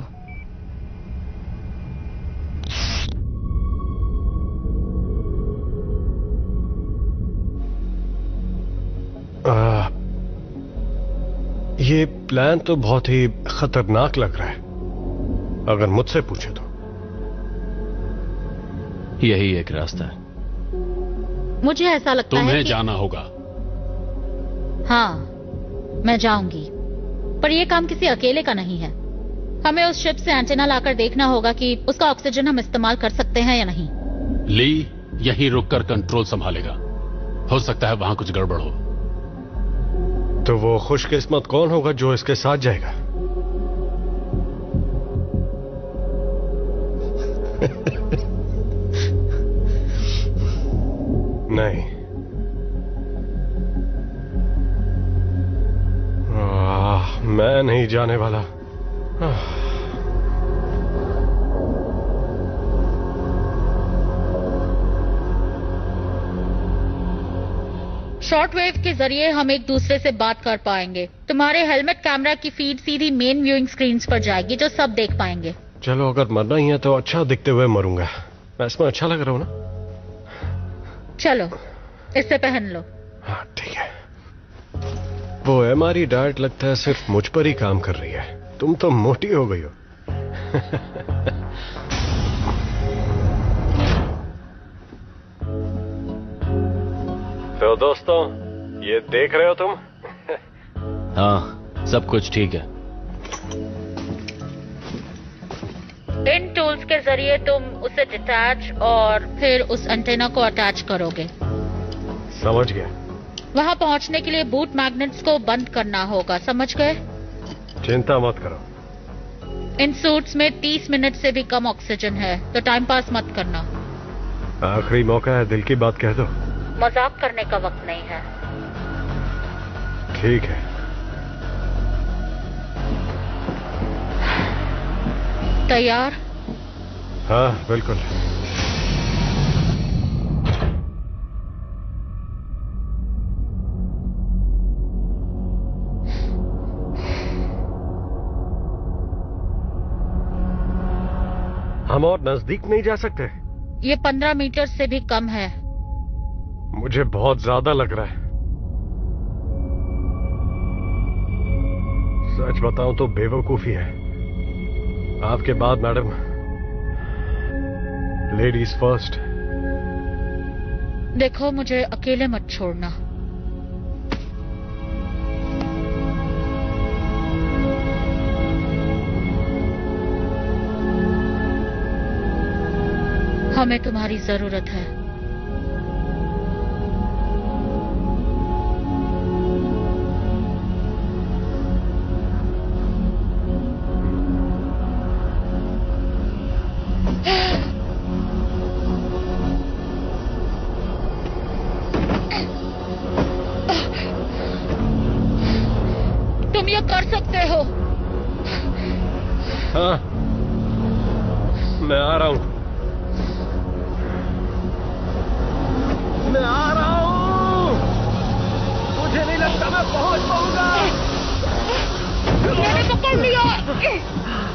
ये प्लान तो बहुत ही खतरनाक लग रहा है, अगर मुझसे पूछे तो। यही एक रास्ता है। मुझे ऐसा लगता है तुम्हें कि... जाना होगा। हाँ, मैं जाऊंगी, पर यह काम किसी अकेले का नहीं है। हमें उस शिप से एंटेना लाकर देखना होगा कि उसका ऑक्सीजन हम इस्तेमाल कर सकते हैं या नहीं। ली यहीं रुककर कंट्रोल संभालेगा। हो सकता है वहां कुछ गड़बड़ हो। तो वो खुशकिस्मत कौन होगा जो इसके साथ जाएगा? नहीं, मैं नहीं जाने वाला। शॉर्टवेव के जरिए हम एक दूसरे से बात कर पाएंगे। तुम्हारे हेलमेट कैमरा की फीड सीधी मेन व्यूइंग स्क्रीन्स पर जाएगी, जो सब देख पाएंगे। चलो, अगर मरना ही है तो अच्छा दिखते हुए मरूंगा। मैं इसमें अच्छा लग रहा हूं ना? चलो, इसे पहन लो। हाँ ठीक है। वो एमआरई डाइट लगता है सिर्फ मुझ पर ही काम कर रही है। तुम तो मोटी हो गई हो। तो दोस्तों, ये देख रहे हो तुम? हाँ, सब कुछ ठीक है। इन टूल्स के जरिए तुम उसे डिटैच और फिर उस एंटेना को अटैच करोगे। समझ गया। वहां पहुंचने के लिए बूट मैग्नेट्स को बंद करना होगा, समझ गए? चिंता मत करो। इन सूट्स में 30 मिनट से भी कम ऑक्सीजन है, तो टाइम पास मत करना। आखिरी मौका है, दिल की बात कह दो। मजाक करने का वक्त नहीं है। ठीक है। तैयार? हाँ, बिल्कुल। हम और नजदीक नहीं जा सकते? ये 15 मीटर से भी कम है। मुझे बहुत ज्यादा लग रहा है। सच बताऊं तो बेवकूफी है। आपके बाद मैडम। Ladies first. देखो, मुझे अकेले मत छोड़ना। हमें तुम्हारी जरूरत है। तुम ये कर सकते हो। हाँ, मैं आ रहा हूं। मैं आ रहा हूं। मुझे नहीं लगता मैं पहुंच पाऊंगा। मैंने पकड़ लिया।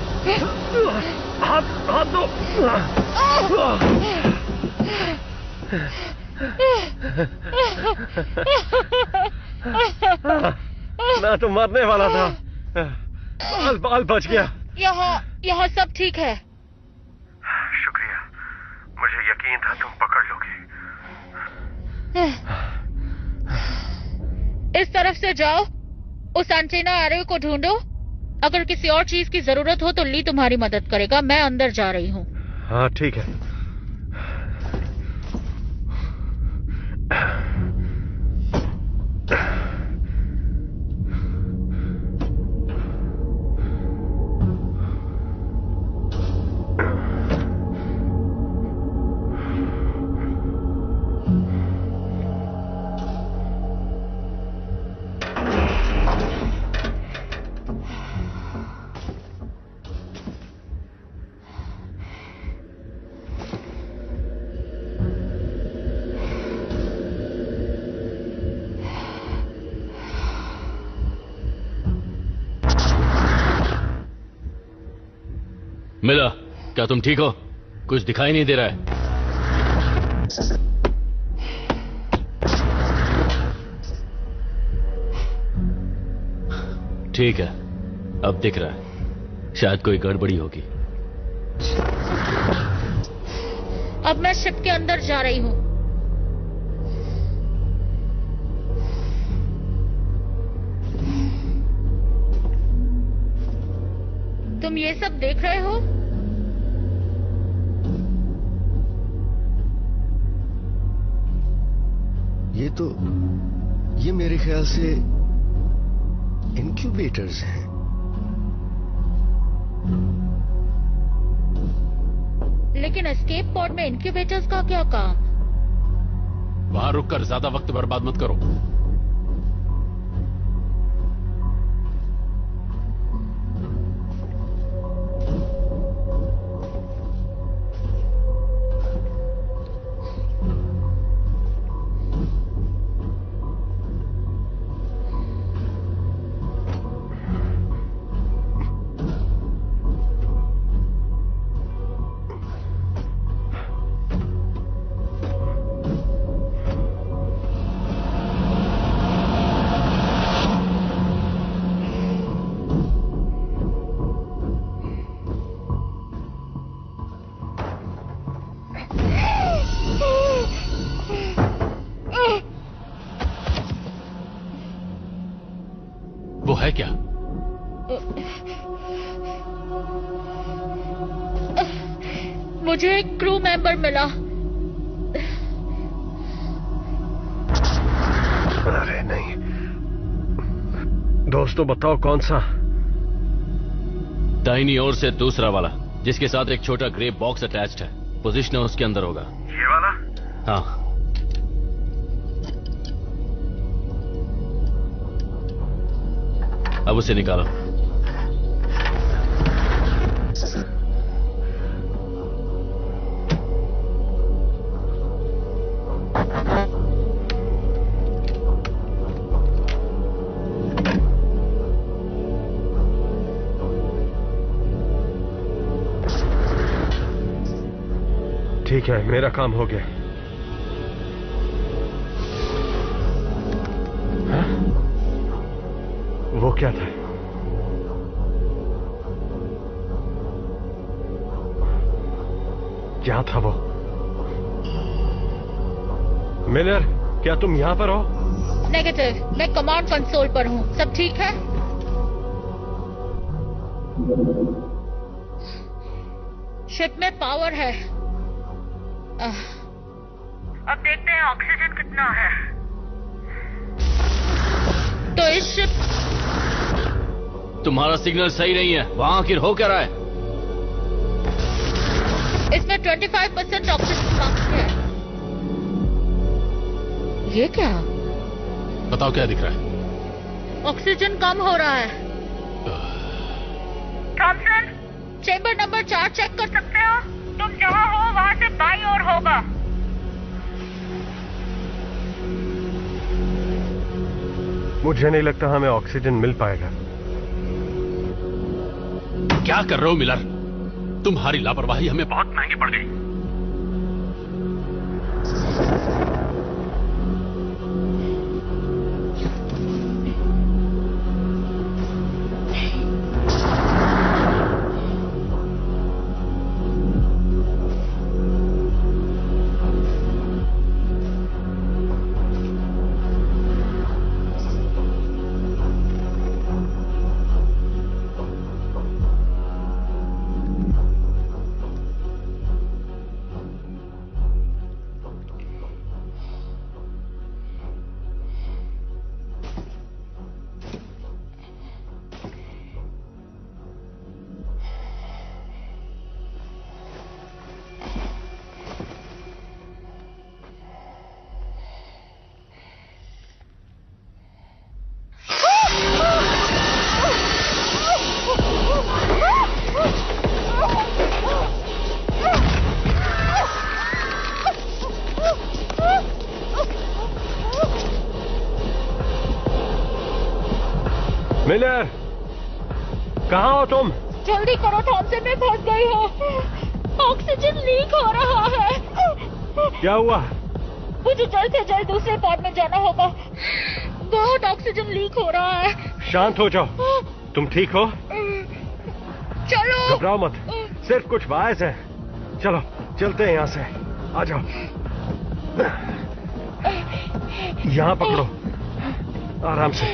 हाथ दो। मैं तो मरने वाला था। बाल बच गया। यहाँ सब ठीक है। शुक्रिया, मुझे यकीन था तुम पकड़ लोगे। इस तरफ से जाओ, उस एंटेना एरो को ढूंढो। अगर किसी और चीज की जरूरत हो तो ली तुम्हारी मदद करेगा। मैं अंदर जा रही हूँ। हाँ ठीक है। मिला, क्या तुम ठीक हो? कुछ दिखाई नहीं दे रहा है। ठीक है, अब दिख रहा है। शायद कोई गड़बड़ी होगी। अब मैं शिप के अंदर जा रही हूँ। तुम ये सब देख रहे हो? ये मेरे ख्याल से इनक्यूबेटर्स हैं। लेकिन एस्केप पॉड में इनक्यूबेटर्स का क्या काम? वहां रुककर ज्यादा वक्त बर्बाद मत करो। वो है क्या? मुझे एक क्रू मेंबर मिला। अरे नहीं। दोस्तों बताओ कौन सा? दाहिनी ओर से दूसरा वाला, जिसके साथ एक छोटा ग्रे बॉक्स अटैच्ड है। पोजीशन उसके अंदर होगा। ये वाला? हाँ। अब उसे निकालो। ठीक है, मेरा काम हो गया। हाँ? वो क्या था? क्या था वो? मिलर, क्या तुम यहां पर हो? नेगेटिव, मैं कमांड कंसोल पर हूँ। सब ठीक है? शिप में पावर है। अब देखते हैं ऑक्सीजन कितना है। तो इस शिप तुम्हारा सिग्नल सही नहीं है। वहां आखिर हो क्या रहा है? इसमें 25% ऑक्सीजन कम है। ये क्या? बताओ क्या दिख रहा है? ऑक्सीजन कम हो रहा है। थॉमसन, चेंबर नंबर 4 चेक कर सकते हो? तुम जहां हो वहां से बाईं ओर होगा। मुझे नहीं लगता हमें ऑक्सीजन मिल पाएगा। क्या कर रहे हो मिलर? तुम्हारी लापरवाही हमें बहुत महंगी पड़ गई। मिलर, कहाँ हो तुम? जल्दी करो थॉमसन, मैं फंस गई हूँ। ऑक्सीजन लीक हो रहा है। क्या हुआ? मुझे जल्द से जल्द दूसरे पॉड में जाना होगा। बहुत ऑक्सीजन लीक हो रहा है। शांत हो जाओ। तुम ठीक हो? चलो। घबराओ मत, सिर्फ कुछ वायर्स हैं। चलो चलते हैं यहाँ से। आ जाओ, यहाँ पकड़ो, आराम से।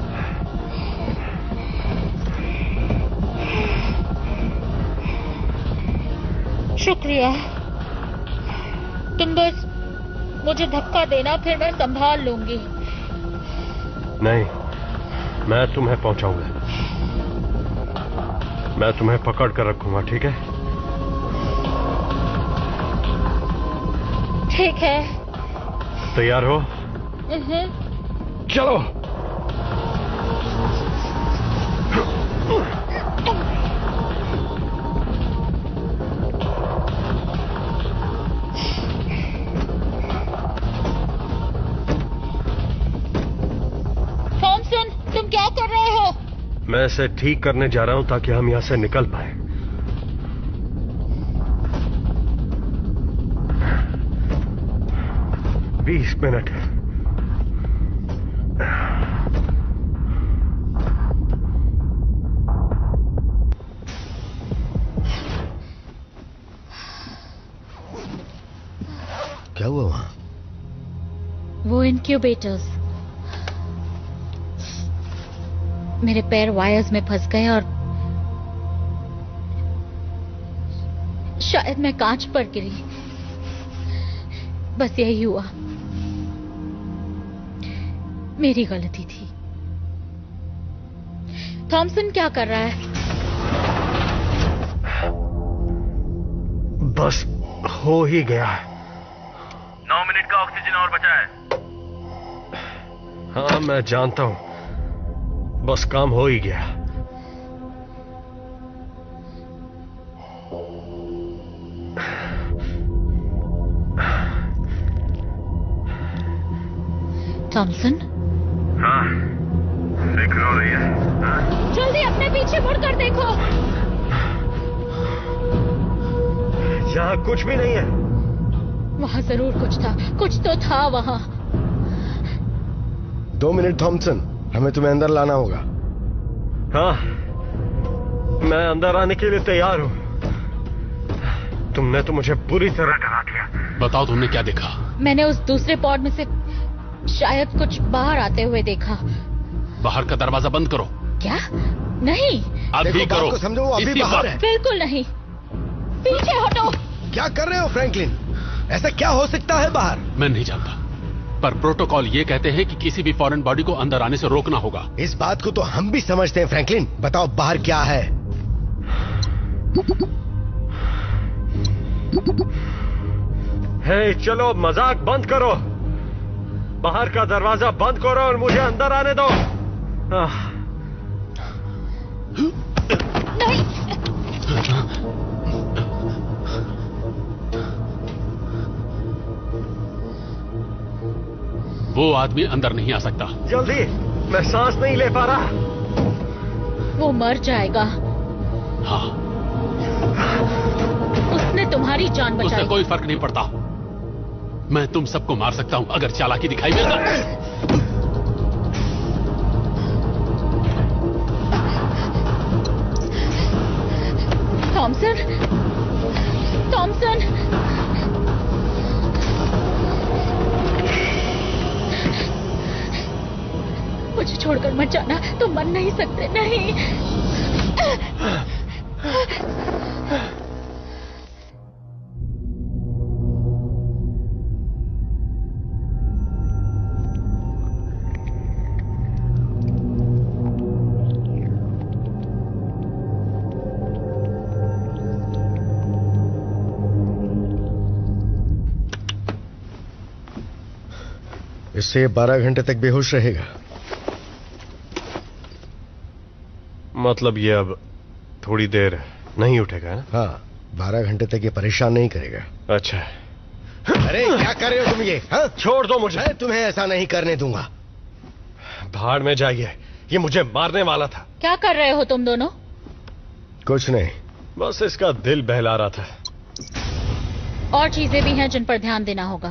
शुक्रिया। तुम बस मुझे धक्का देना, फिर मैं संभाल लूंगी। नहीं, मैं तुम्हें पहुंचाऊंगा। मैं तुम्हें पकड़ कर रखूंगा, ठीक है? ठीक है। तैयार हो? चलो। थॉमसन, तुम क्या कर रहे हो? मैं इसे ठीक करने जा रहा हूं ताकि हम यहां से निकल पाए। बीस मिनट। क्या हुआ वहां? वो इनक्यूबेटर्स। मेरे पैर वायर्स में फंस गए और शायद मैं कांच पर गिरी। बस यही हुआ। मेरी गलती थी। थॉमसन क्या कर रहा है? बस हो ही गया। 9 मिनट का ऑक्सीजन और बचा है। हाँ मैं जानता हूं, बस काम हो ही गया। थॉमसन? हाँ, फिक्र हो रही है। हाँ? जल्दी अपने पीछे मुड़कर देखो। यहाँ कुछ भी नहीं है। वहां जरूर कुछ था, कुछ तो था वहां। 2 मिनट थॉमसन, हमें तुम्हें अंदर लाना होगा। हाँ, मैं अंदर आने के लिए तैयार हूं। तुमने तो मुझे पूरी तरह डरा दिया। बताओ तुमने क्या देखा? मैंने उस दूसरे पॉड में से शायद कुछ बाहर आते हुए देखा। बाहर का दरवाजा बंद करो। क्या? नहीं। अभी करो। को समझो, वो अभी बाहर है। बिल्कुल नहीं। पीछे हटो। क्या कर रहे हो फ्रैंकलिन? ऐसा क्या हो सकता है बाहर? मैं नहीं जानता, पर प्रोटोकॉल ये कहते हैं कि किसी भी फॉरेन बॉडी को अंदर आने से रोकना होगा। इस बात को तो हम भी समझते हैं फ्रैंकलिन। बताओ बाहर क्या है? हे, चलो मजाक बंद करो। बाहर का दरवाजा बंद करो और मुझे अंदर आने दो। नहीं। वो आदमी अंदर नहीं आ सकता। जल्दी, मैं सांस नहीं ले पा रहा। वो मर जाएगा। हाँ, उसने तुम्हारी जान बचाई। उससे कोई फर्क नहीं पड़ता। मैं तुम सबको मार सकता हूं अगर चालाकी दिखाई मिल जाए। थॉमसन, थॉमसन, मुझे छोड़कर मत जाना। तुम मर नहीं सकते। नहीं। इससे 12 घंटे तक बेहोश रहेगा। मतलब ये अब थोड़ी देर नहीं उठेगा ना? हाँ, 12 घंटे तक ये परेशान नहीं करेगा। अच्छा। अरे क्या कर रहे हो तुम ये? हाँ? छोड़ दो मुझे। मैं तुम्हें ऐसा नहीं करने दूंगा। भाड़ में जाइए। ये मुझे मारने वाला था। क्या कर रहे हो तुम दोनों? कुछ नहीं, बस इसका दिल बहला रहा था। और चीजें भी हैं जिन पर ध्यान देना होगा।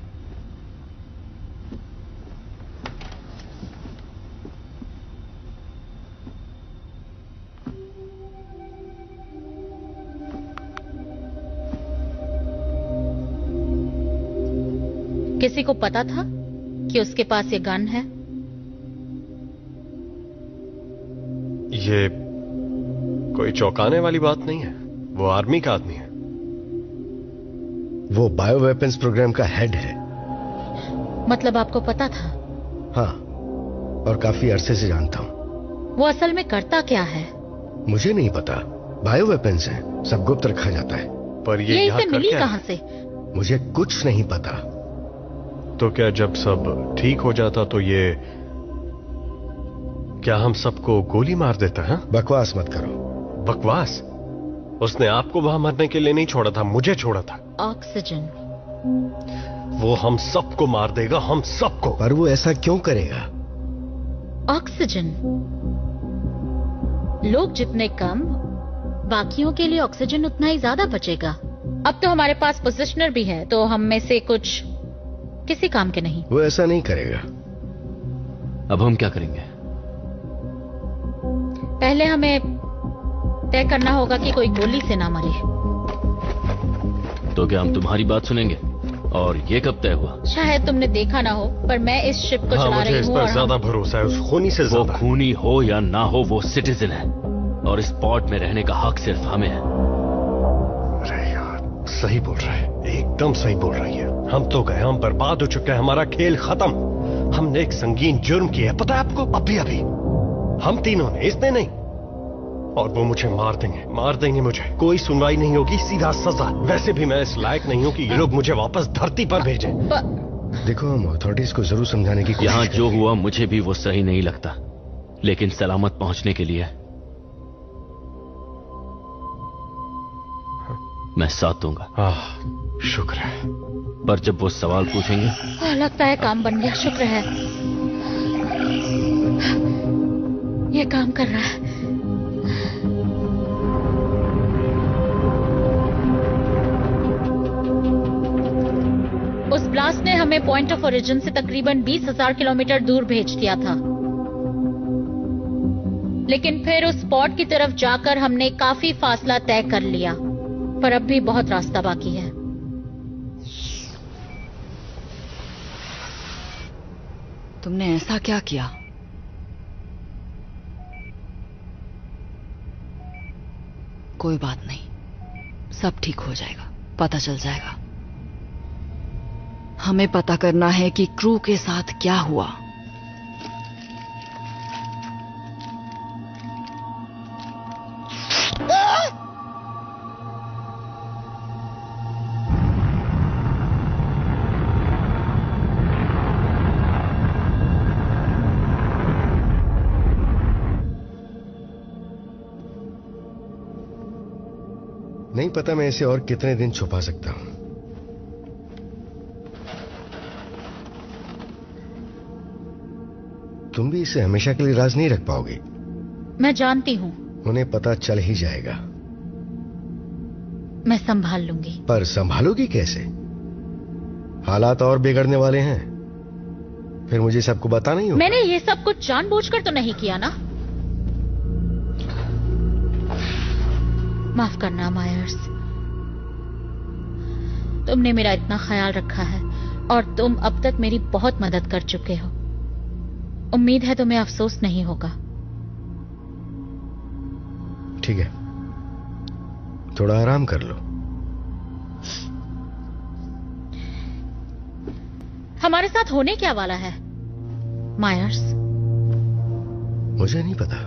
किसी को पता था कि उसके पास ये गन है? ये कोई चौंकाने वाली बात नहीं है। वो आर्मी का आदमी है। वो बायो वेपन्स प्रोग्राम का हेड है। मतलब आपको पता था? हाँ, और काफी अरसे से जानता हूं। वो असल में करता क्या है? मुझे नहीं पता। बायो वेपन्स है, सब गुप्त रखा जाता है। पर ये इसे मिली कहां से? मुझे कुछ नहीं पता। तो क्या जब सब ठीक हो जाता तो ये क्या हम सबको गोली मार देता है? बकवास मत करो। बकवास? उसने आपको वहां मरने के लिए नहीं छोड़ा था, मुझे छोड़ा था। ऑक्सीजन। वो हम सबको मार देगा, हम सबको। पर वो ऐसा क्यों करेगा? ऑक्सीजन। लोग जितने कम, बाकियों के लिए ऑक्सीजन उतना ही ज्यादा बचेगा। अब तो हमारे पास पोजिशनर भी है, तो हम में से कुछ किसी काम के नहीं। वो ऐसा नहीं करेगा। अब हम क्या करेंगे? पहले हमें तय करना होगा कि कोई गोली से ना मरे। तो क्या हम तुम्हारी बात सुनेंगे? और ये कब तय हुआ? शायद तुमने देखा ना हो, पर मैं इस शिप को चला रही हूँ। मुझे इस पर ज्यादा भरोसा है, उस खूनी से ज्यादा। वो खूनी हो या ना हो, वो सिटीजन है, और इस पोर्ट में रहने का हक सिर्फ हमें है। अरे यार, सही बोल रहा है, एकदम सही बोल रही है। हम तो गए, हम बर्बाद हो चुके हैं, हमारा खेल खत्म। हमने एक संगीन जुर्म किया है, पता है आपको? अभी अभी हम तीनों ने, इसने नहीं। और वो मुझे मार देंगे मुझे। कोई सुनवाई नहीं होगी, सीधा सजा। वैसे भी मैं इस लायक नहीं हूं कि ये लोग मुझे वापस धरती पर भेजें। देखो, हम अथॉरिटीज को जरूर समझाने की कोशिश यहां करेंगे। जो हुआ मुझे भी वो सही नहीं लगता, लेकिन सलामत पहुंचने के लिए मैं साथ दूंगा। शुक्र है। पर जब वो सवाल पूछेंगे, लगता है काम बन गया। शुक्र है, ये काम कर रहा है। उस ब्लास्ट ने हमें पॉइंट ऑफ ओरिजिन से तकरीबन 20,000 किलोमीटर दूर भेज दिया था, लेकिन फिर उस स्पॉट की तरफ जाकर हमने काफी फासला तय कर लिया, पर अब भी बहुत रास्ता बाकी है। तुमने ऐसा क्या किया? कोई बात नहीं, सब ठीक हो जाएगा, पता चल जाएगा। हमें पता करना है कि क्रू के साथ क्या हुआ। नहीं पता मैं इसे और कितने दिन छुपा सकता हूं। तुम भी इसे हमेशा के लिए राज नहीं रख पाओगे। मैं जानती हूँ। उन्हें पता चल ही जाएगा। मैं संभाल लूंगी। पर संभालोगी कैसे? हालात और बिगड़ने वाले हैं, फिर मुझे सबको बताना ही होगा। मैंने ये सब कुछ जानबूझकर तो नहीं किया ना। माफ करना मायर्स, तुमने मेरा इतना ख्याल रखा है और तुम अब तक मेरी बहुत मदद कर चुके हो। उम्मीद है तुम्हें अफसोस नहीं होगा। ठीक है, थोड़ा आराम कर लो। हमारे साथ होने क्या वाला है मायर्स? मुझे नहीं पता।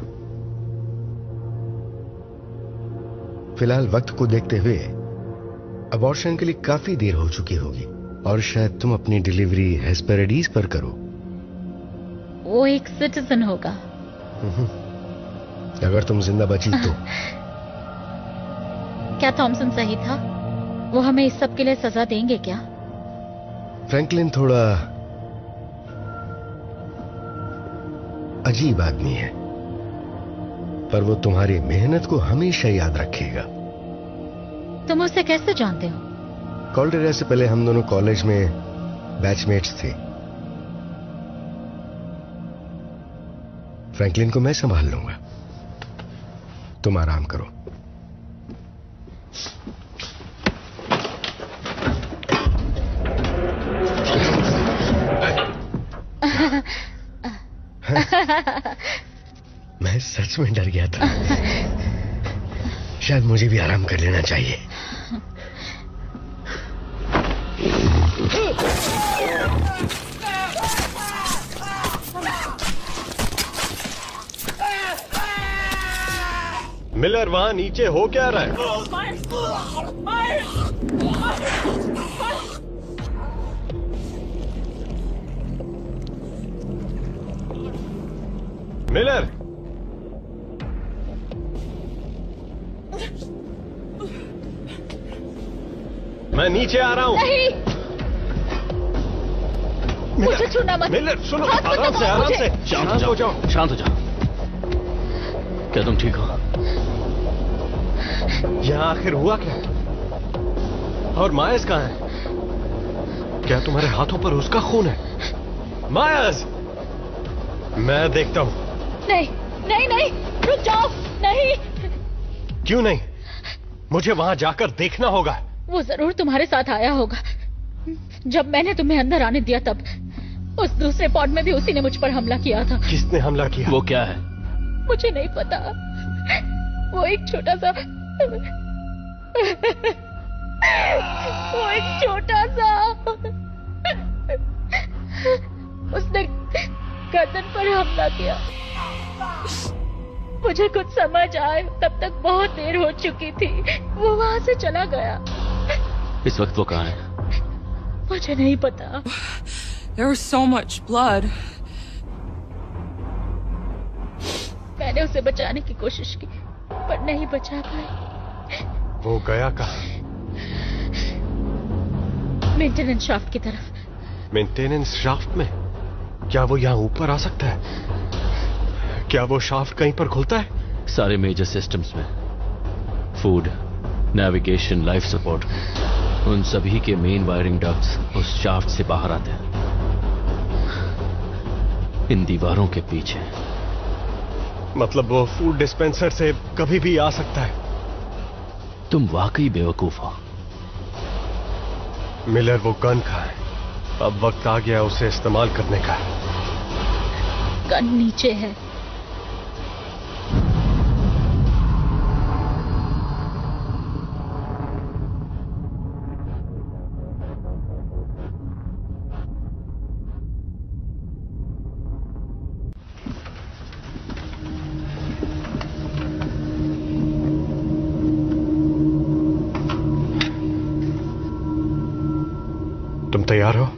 फिलहाल वक्त को देखते हुए अबॉर्शन के लिए काफी देर हो चुकी होगी, और शायद तुम अपनी डिलीवरी हेस्पेरिडीज पर करो। वो एक सिटीजन होगा। अगर तुम जिंदा बची तो। क्या थॉमसन सही था? वो हमें इस सब के लिए सजा देंगे क्या? फ्रैंकलिन थोड़ा अजीब आदमी है, पर वो तुम्हारी मेहनत को हमेशा याद रखेगा। तुम उसे कैसे जानते हो? कॉल्डेरा से पहले हम दोनों कॉलेज में बैचमेट्स थे। फ्रैंकलिन को मैं संभाल लूंगा, तुम आराम करो। मैं सच में डर गया था। शायद मुझे भी आराम कर लेना चाहिए। मिलर, वहां नीचे हो क्या रहा है? मिलर, मैं नीचे आ रहा हूं। नहीं, मुझे छूना मत। मिलर सुनो, आराम से, आराम से। शांत हो जाओ, शांत हो जाओ। क्या तुम ठीक हो? यहां आखिर हुआ क्या? और मायस कहां है? क्या तुम्हारे हाथों पर उसका खून है? मायस, मैं देखता हूं। नहीं नहीं नहीं, रुक जाओ। नहीं। क्यों नहीं? मुझे वहां जाकर देखना होगा। वो जरूर तुम्हारे साथ आया होगा। जब मैंने तुम्हें अंदर आने दिया तब उस दूसरे पॉड में भी उसी ने मुझ पर हमला किया था। किसने हमला किया? वो क्या है? मुझे नहीं पता। वो एक छोटा सा उसने गर्दन पर हमला किया। मुझे कुछ समझ आए तब तक बहुत देर हो चुकी थी। वो वहां से चला गया। इस वक्त वो कहाँ है? मुझे नहीं पता। There was so much blood. मैंने उसे बचाने की कोशिश की पर नहीं बचा पाई। वो गया कहाँ? मेंटेनेंस शाफ्ट की तरफ। मेंटेनेंस शाफ्ट में? क्या वो यहाँ ऊपर आ सकता है? क्या वो शाफ्ट कहीं पर खुलता है? सारे मेजर सिस्टम्स में, फूड, नेविगेशन, लाइफ सपोर्ट, उन सभी के मेन वायरिंग डक्ट्स उस शाफ्ट से बाहर आते हैं, इन दीवारों के पीछे। मतलब वो फूड डिस्पेंसर से कभी भी आ सकता है। तुम वाकई बेवकूफ हो। मिलर, वो गन कहाँ है? अब वक्त आ गया उसे इस्तेमाल करने का। गन नीचे है। तुम तैयार हो?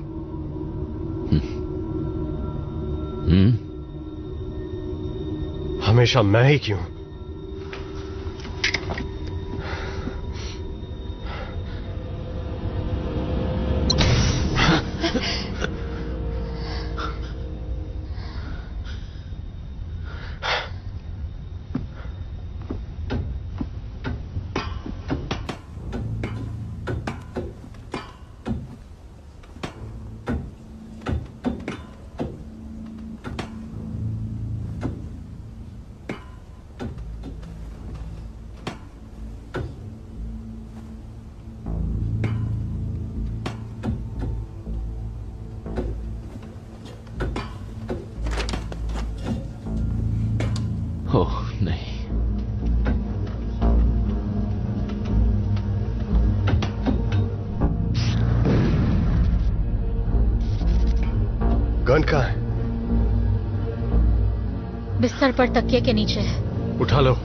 हमेशा मैं ही क्यों? ओह नहीं, गन कहाँ है? बिस्तर पर तकिए के नीचे है। उठा लो।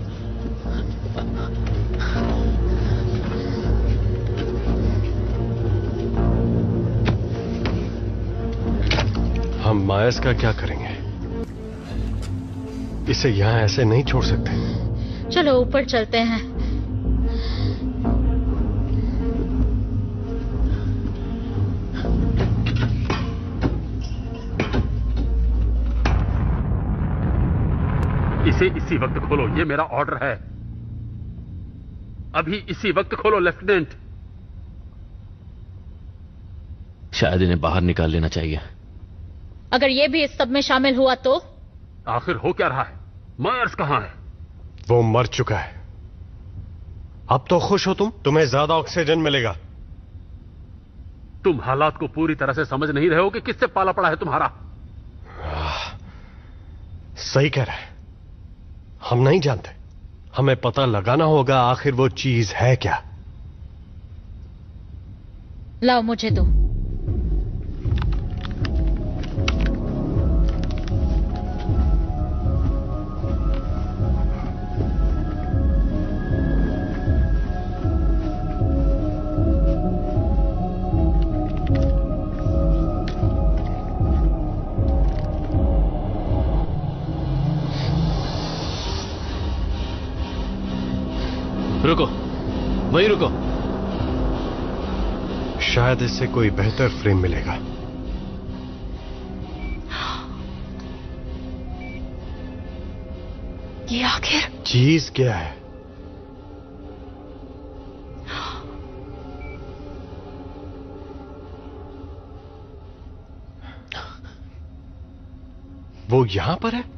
हम मायस का क्या करेंगे? इसे यहां ऐसे नहीं छोड़ सकते। चलो ऊपर चलते हैं। इसे इसी वक्त खोलो, ये मेरा ऑर्डर है। अभी इसी वक्त खोलो लेफ्टिनेंट। शायद इन्हें बाहर निकाल लेना चाहिए। अगर ये भी इस सब में शामिल हुआ तो? आखिर हो क्या रहा है? मायर्स कहां है? वो मर चुका है। अब तो खुश हो तुम, तुम्हें ज्यादा ऑक्सीजन मिलेगा। तुम हालात को पूरी तरह से समझ नहीं रहे हो कि किससे पाला पड़ा है तुम्हारा। सही कह रहा है, हम नहीं जानते। हमें पता लगाना होगा आखिर वो चीज है क्या। लाओ मुझे दो। रुको, वहीं रुको। शायद इससे कोई बेहतर फ्रेम मिलेगा। ये आखिर चीज क्या है? वो यहां पर है?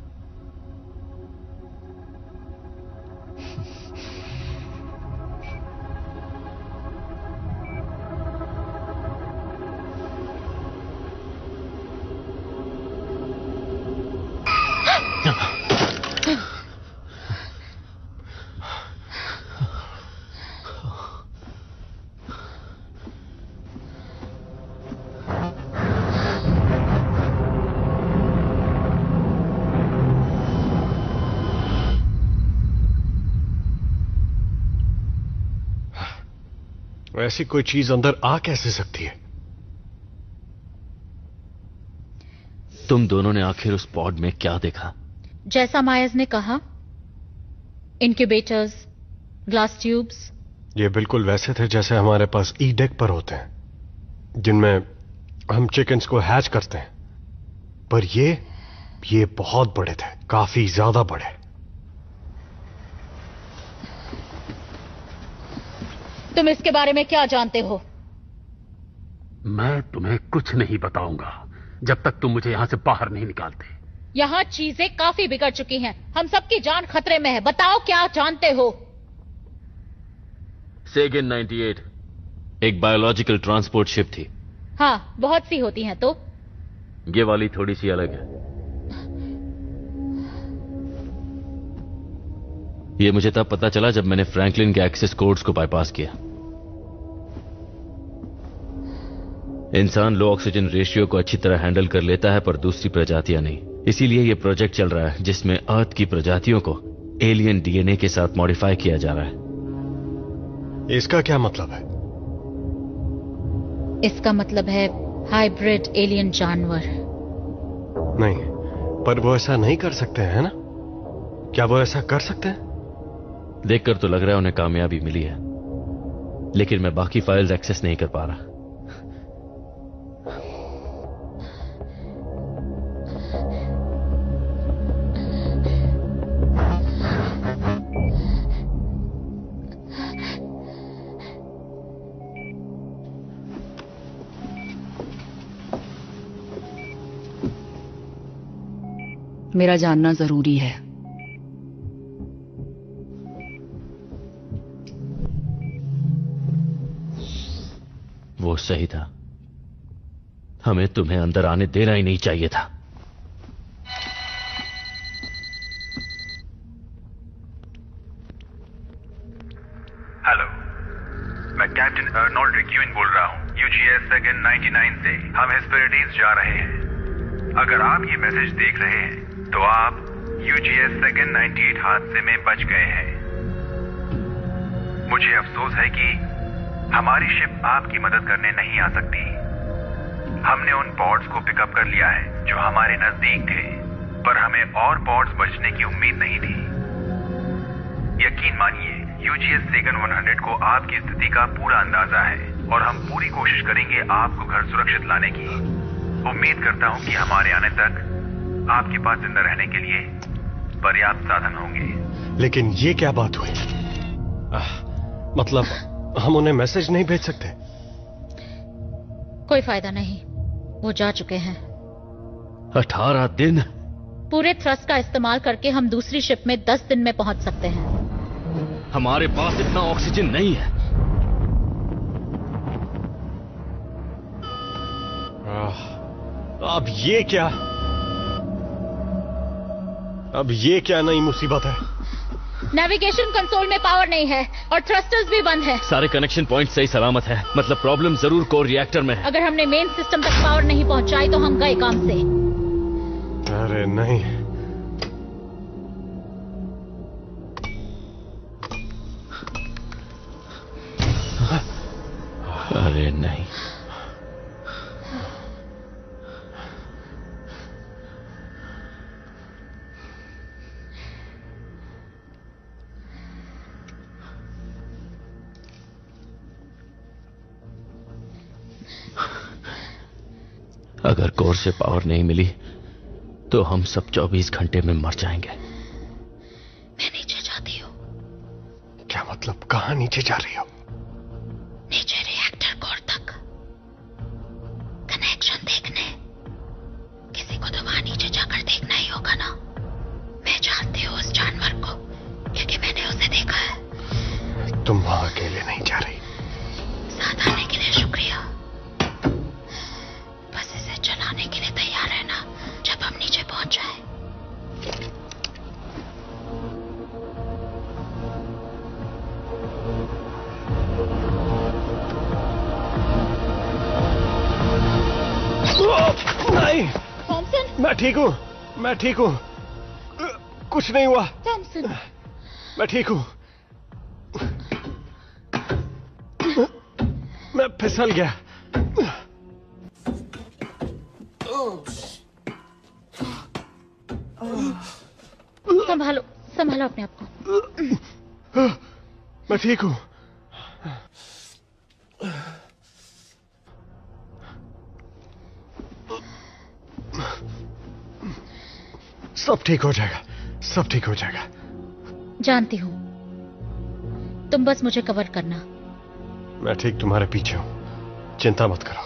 ऐसी कोई चीज अंदर आ कैसे सकती है? तुम दोनों ने आखिर उस पॉड में क्या देखा? जैसा मायर्स ने कहा, इनक्यूबेटर्स, ग्लास ट्यूब्स। ये बिल्कुल वैसे थे जैसे हमारे पास ई डेक पर होते हैं, जिनमें हम चिकन्स को हैच करते हैं। पर ये बहुत बड़े थे, काफी ज्यादा बड़े। तुम इसके बारे में क्या जानते हो? मैं तुम्हें कुछ नहीं बताऊंगा जब तक तुम मुझे यहां से बाहर नहीं निकालते। यहाँ चीजें काफी बिगड़ चुकी हैं। हम सबकी जान खतरे में है। बताओ क्या जानते हो? सेगन 98 एक बायोलॉजिकल ट्रांसपोर्ट शिप थी। हाँ, बहुत सी होती हैं। तो ये वाली थोड़ी सी अलग है। ये मुझे तब पता चला जब मैंने फ्रैंकलिन के एक्सेस कोड्स को बाईपास किया। इंसान लो ऑक्सीजन रेशियो को अच्छी तरह हैंडल कर लेता है, पर दूसरी प्रजातियां नहीं। इसीलिए यह प्रोजेक्ट चल रहा है जिसमें अर्थ की प्रजातियों को एलियन डीएनए के साथ मॉडिफाई किया जा रहा है। इसका क्या मतलब है? इसका मतलब है हाइब्रिड एलियन जानवर। नहीं, पर वो ऐसा नहीं कर सकते हैं ना? क्या वो ऐसा कर सकते हैं? देखकर तो लग रहा है उन्हें कामयाबी मिली है, लेकिन मैं बाकी फाइल्स एक्सेस नहीं कर पा रहा। मेरा जानना जरूरी है। वो सही था। हमें तुम्हें अंदर आने देना ही नहीं चाहिए था। हेलो, मैं कैप्टन अर्नोल्ड रिक्यूइन बोल रहा हूँ, यूजीएस सेगन 99 से। हम हेस्पेरिटीज जा रहे हैं। अगर आप ये मैसेज देख रहे हैं तो आप यूजीएस सेगन 98 हादसे में बच गए हैं। मुझे अफसोस है कि हमारी शिप आपकी मदद करने नहीं आ सकती। हमने उन पॉड्स को पिकअप कर लिया है जो हमारे नजदीक थे, पर हमें और पॉड्स बचने की उम्मीद नहीं थी। यकीन मानिए, यूजीएस सेगन 100 को आपकी स्थिति का पूरा अंदाजा है और हम पूरी कोशिश करेंगे आपको घर सुरक्षित लाने की। उम्मीद करता हूं कि हमारे आने तक आपके पास जिंदा रहने के लिए पर्याप्त साधन होंगे। लेकिन ये क्या बात हुई? मतलब हम उन्हें मैसेज नहीं भेज सकते? कोई फायदा नहीं, वो जा चुके हैं। 18 दिन? पूरे थ्रस्ट का इस्तेमाल करके हम दूसरी शिप में 10 दिन में पहुंच सकते हैं। हमारे पास इतना ऑक्सीजन नहीं है। अब ये क्या नई मुसीबत है? नेविगेशन कंसोल में पावर नहीं है और थ्रस्टर्स भी बंद है। सारे कनेक्शन पॉइंट सही सलामत है। मतलब प्रॉब्लम जरूर कोर रिएक्टर में है। अगर हमने मेन सिस्टम तक पावर नहीं पहुंचाई तो हम गए काम से। अरे नहीं, अरे नहीं। अगर कोर से पावर नहीं मिली तो हम सब 24 घंटे में मर जाएंगे। मैं नीचे जाती हूँ। क्या मतलब? कहाँ नीचे जा रही हो? नीचे रिएक्टर कोर तक कनेक्शन देखने। किसी को तो वहां नीचे जाकर देखना ही होगा ना। मैं जानती हूँ उस जानवर को क्योंकि मैंने उसे देखा है। तुम वहां अकेले नहीं जा रही। साथ आने के लिए शुक्रिया। बस इसे चलाने के लिए तैयार रहना जब हम नीचे पहुंच जाए। नहीं, थॉमसन। मैं ठीक हूँ। कुछ नहीं हुआ। थॉमसन, मैं ठीक हूँ। मैं फिसल गया। संभालो अपने आप को। मैं ठीक हूँ। सब ठीक हो जाएगा, सब ठीक हो जाएगा। जानती हूँ, तुम बस मुझे कवर करना। मैं ठीक तुम्हारे पीछे हूं, चिंता मत करो।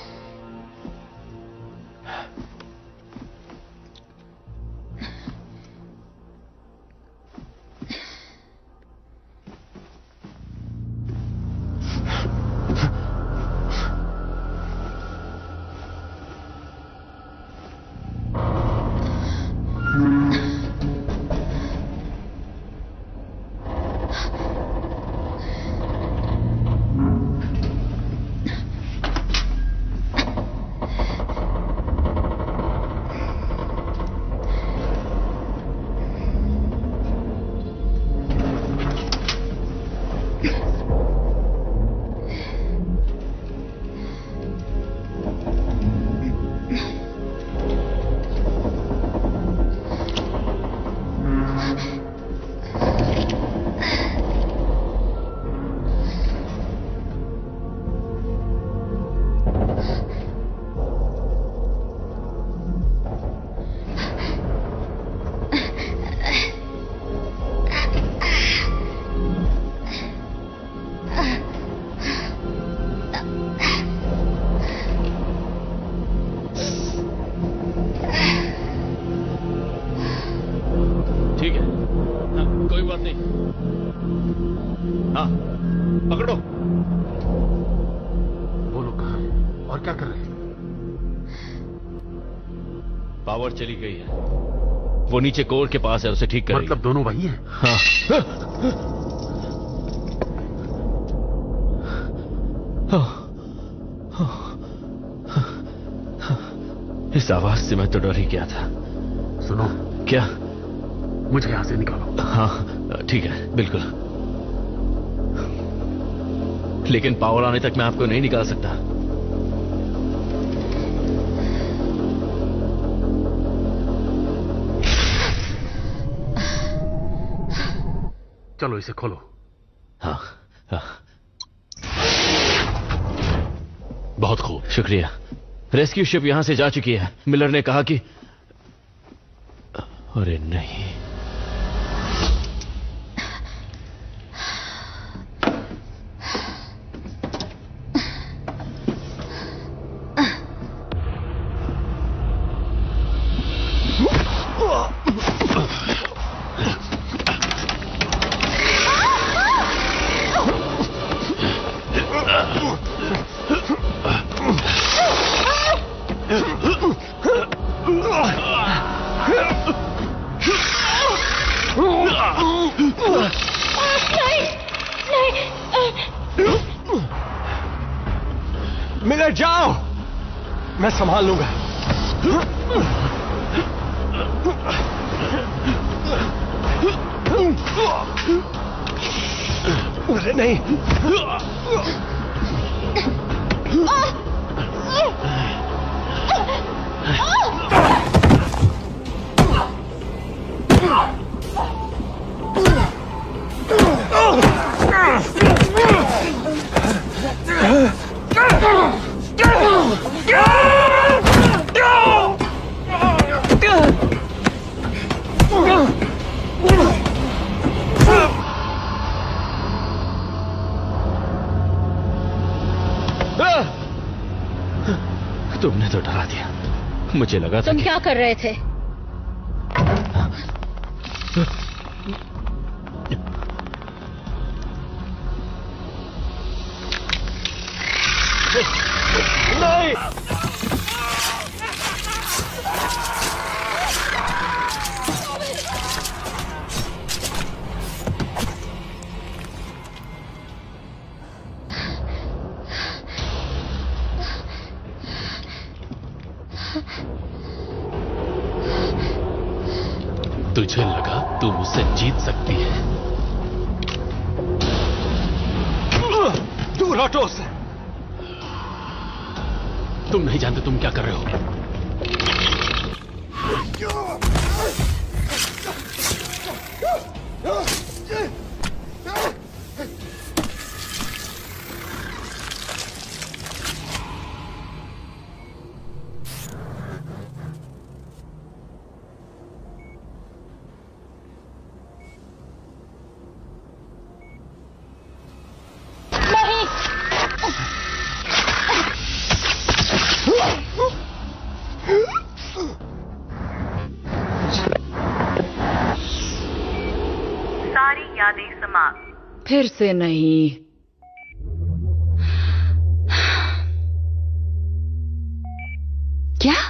चली गई है। वो नीचे कोर के पास है, उसे ठीक करेगी। मतलब दोनों वही हैं? हाँ। इस आवाज से मैं तो डर ही गया था। सुनो। क्या? मुझे यहां से निकालो। हाँ ठीक है, बिल्कुल। लेकिन पावर आने तक मैं आपको नहीं निकाल सकता। चलो इसे खोलो। हाँ, हाँ। बहुत खूब, शुक्रिया। रेस्क्यू शिप यहां से जा चुकी है। मिलर ने कहा कि अरे नहीं, मिलर जाओ, मैं संभाल लूंगा। अरे नहीं, तुमने तो डरा दिया, मुझे लगा था तुम क्या कर रहे थे? नहीं, तुझे लगा तू मुझसे जीत सकती है? दूर हटो उससे। तुम नहीं जानते तुम क्या कर रहे हो। सारी यादें समाप्त। फिर से नहीं। क्या?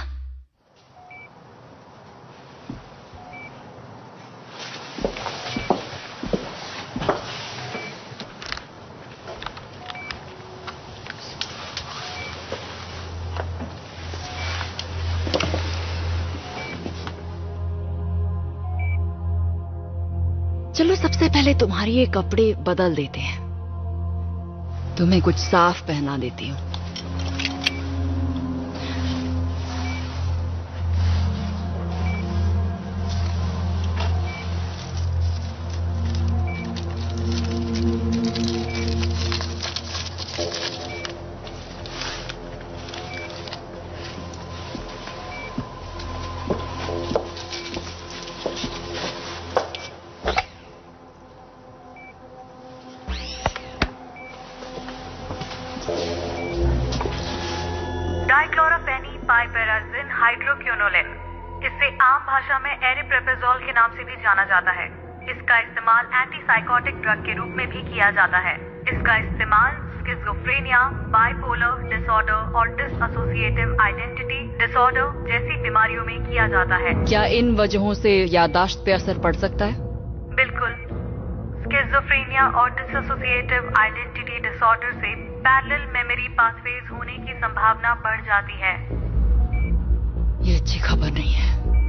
चलो सबसे पहले तुम्हारे ये कपड़े बदल देते हैं। तुम्हें कुछ साफ पहना देती हूँ। डाइक्लोरोफेनिपाइपेराजिन हाइड्रोक्विनोलेन, इसे आम भाषा में एरिप्रेपेजोल के नाम से भी जाना जाता है। इसका इस्तेमाल एंटीसाइकोटिक ड्रग के रूप में भी किया जाता है। इसका इस्तेमाल स्किज़ोफ्रेनिया, बाइपोलर डिसऑर्डर और डिसएसोसिएटिव आइडेंटिटी डिसऑर्डर जैसी बीमारियों में किया जाता है। क्या इन वजहों से याददाश्त पे असर पड़ सकता है? बिल्कुल। स्किज़ोफ्रेनिया और डिसएसोसिएटिव आइडेंटिटी डिसऑर्डर से पैरेलल मेमोरी पाथवेज होने की संभावना बढ़ जाती है। ये अच्छी खबर नहीं है।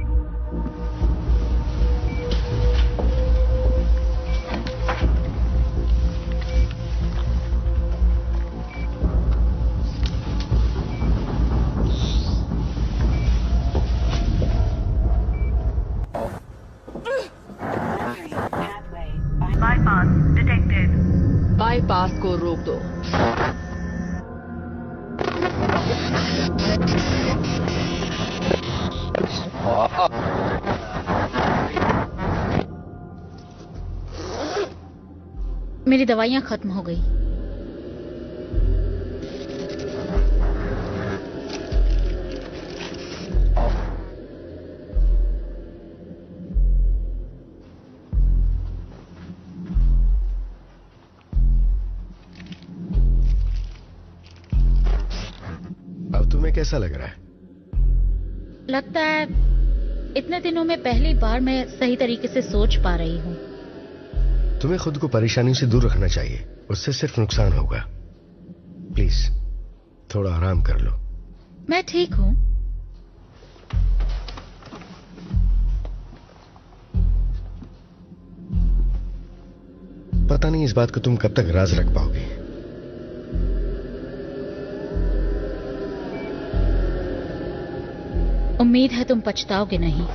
Bypass detected. बाईपास को रोक दो। मेरी दवाइयां खत्म हो गई। अब तुम्हें कैसा लग रहा है? लगता है इतने दिनों में पहली बार मैं सही तरीके से सोच पा रही हूँ। तुम्हें खुद को परेशानियों से दूर रखना चाहिए, उससे सिर्फ नुकसान होगा। प्लीज थोड़ा आराम कर लो। मैं ठीक हूँ। पता नहीं इस बात को तुम कब तक राज रख पाओगी। उम्मीद है तुम पछताओगे नहीं।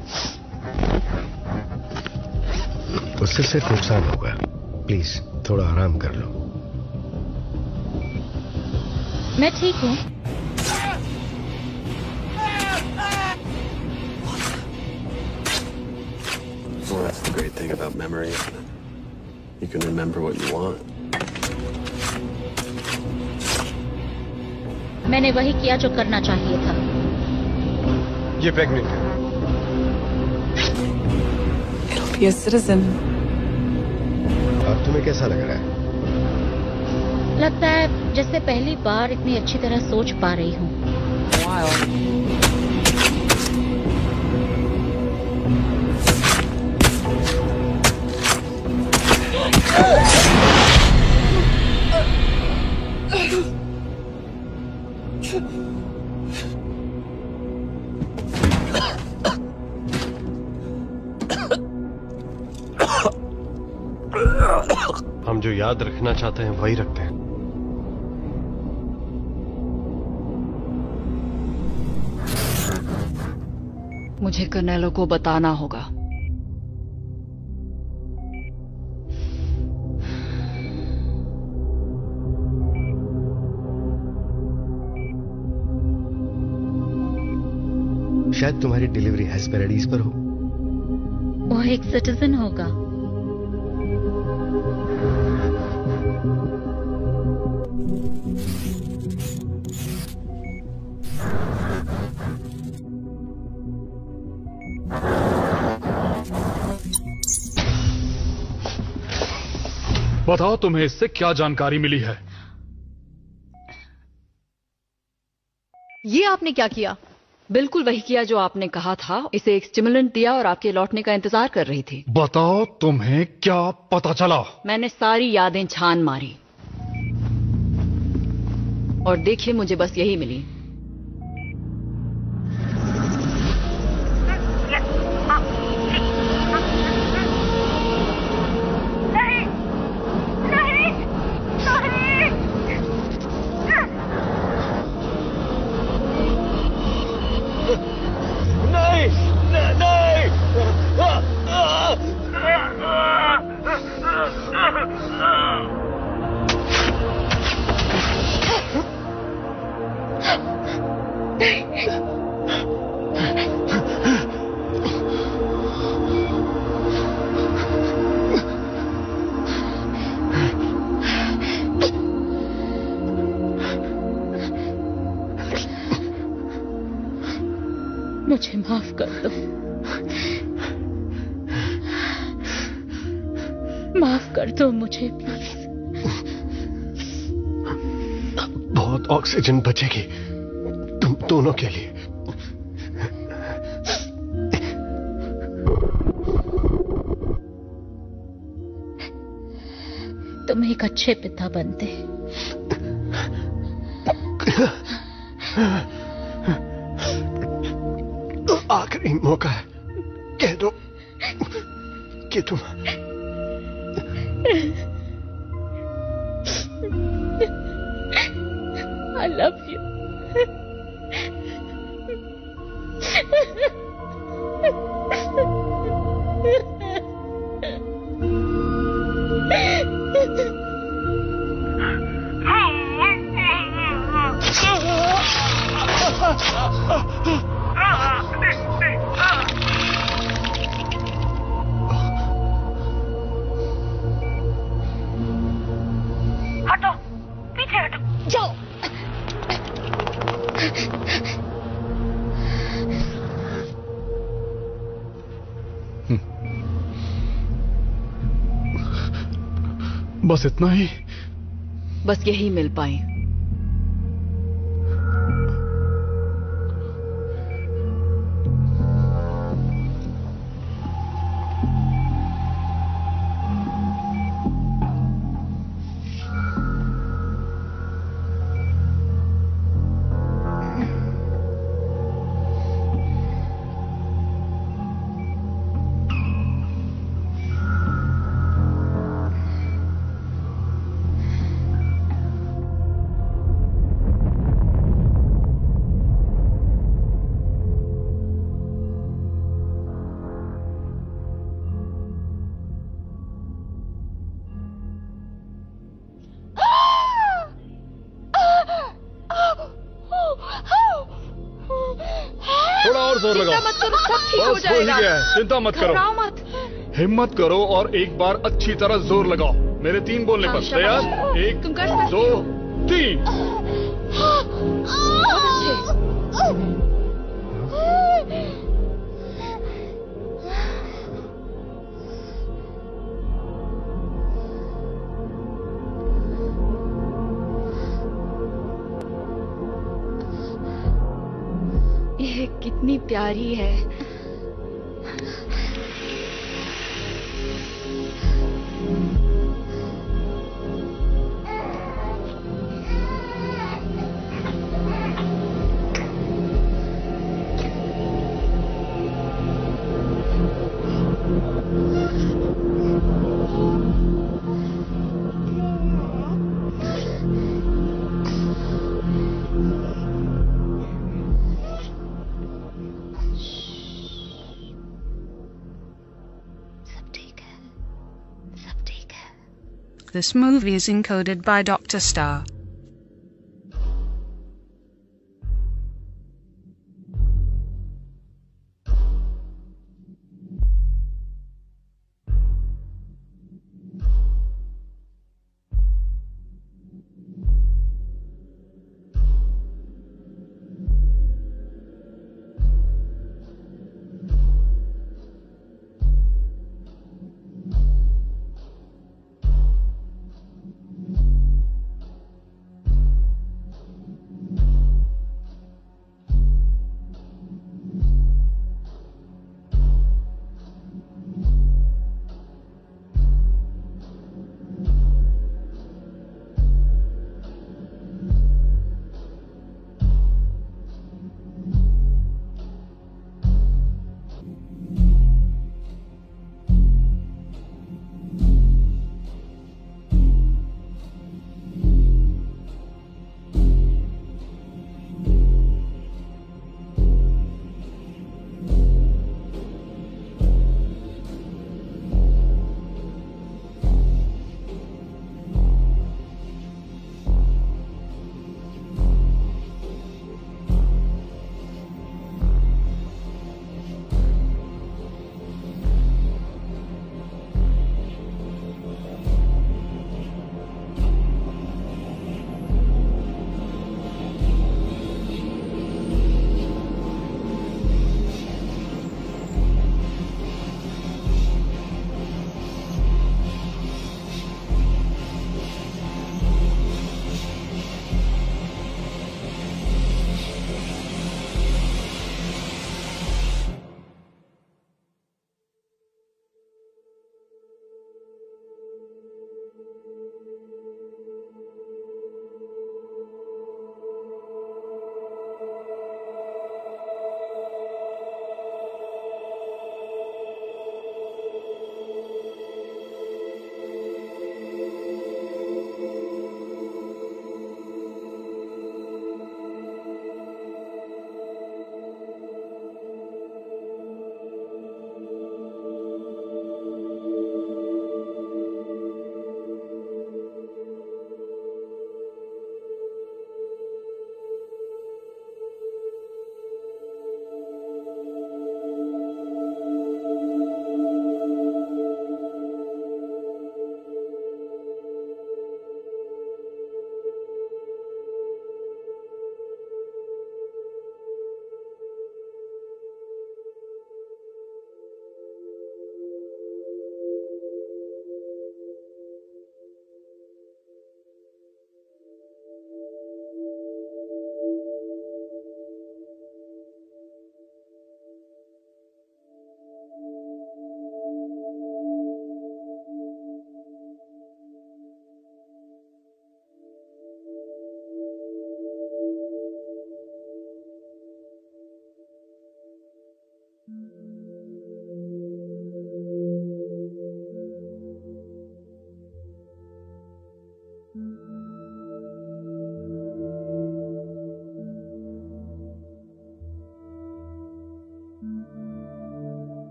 उससे सिर्फ नुकसान होगा। प्लीज थोड़ा आराम कर लो। मैं ठीक हूँ। Well, that's the great thing about memory, isn't it? You can remember what you want. मैंने वही किया जो करना चाहिए था। ये प्रेग्नेंट है। It'll be a citizen. अब तुम्हें कैसा लग रहा है? लगता है जैसे पहली बार इतनी अच्छी तरह सोच पा रही हूँ। हम जो याद रखना चाहते हैं वही रखते हैं। मुझे कर्नेलो को बताना होगा। शायद तुम्हारी डिलीवरी हेस्पेरिडीज पर हो। वो एक सिटीजन होगा। बताओ तुम्हें इससे क्या जानकारी मिली है? ये आपने क्या किया? बिल्कुल वही किया जो आपने कहा था। इसे एक स्टिमुलेंट दिया और आपके लौटने का इंतजार कर रही थी। बताओ तुम्हें क्या पता चला? मैंने सारी यादें छान मारी और देखिए मुझे बस यही मिली। मुझे माफ कर दो। माफ कर दो मुझे प्लीज। बहुत ऑक्सीजन बचेगी तुम दोनों के लिए। तुम एक अच्छे पिता बनते। आखिरी मौका है, कह दो कि तुम I love you. हटो, पीछे हटो, जाओ। बस इतना ही? बस यही मिल पाई। और जोर लगाओ। चिंता मत करो, सब ठीक हो बस हो ही जाएगा। गया है, चिंता मत करो। घबराओ मत। हिम्मत करो और एक बार अच्छी तरह जोर लगाओ। मेरे 3 बोलने पर तैयार? 1 तुम कर सकते 2 3। बहुत अच्छे। ये कितनी प्यारी है। This movie is encoded by Dr. Star.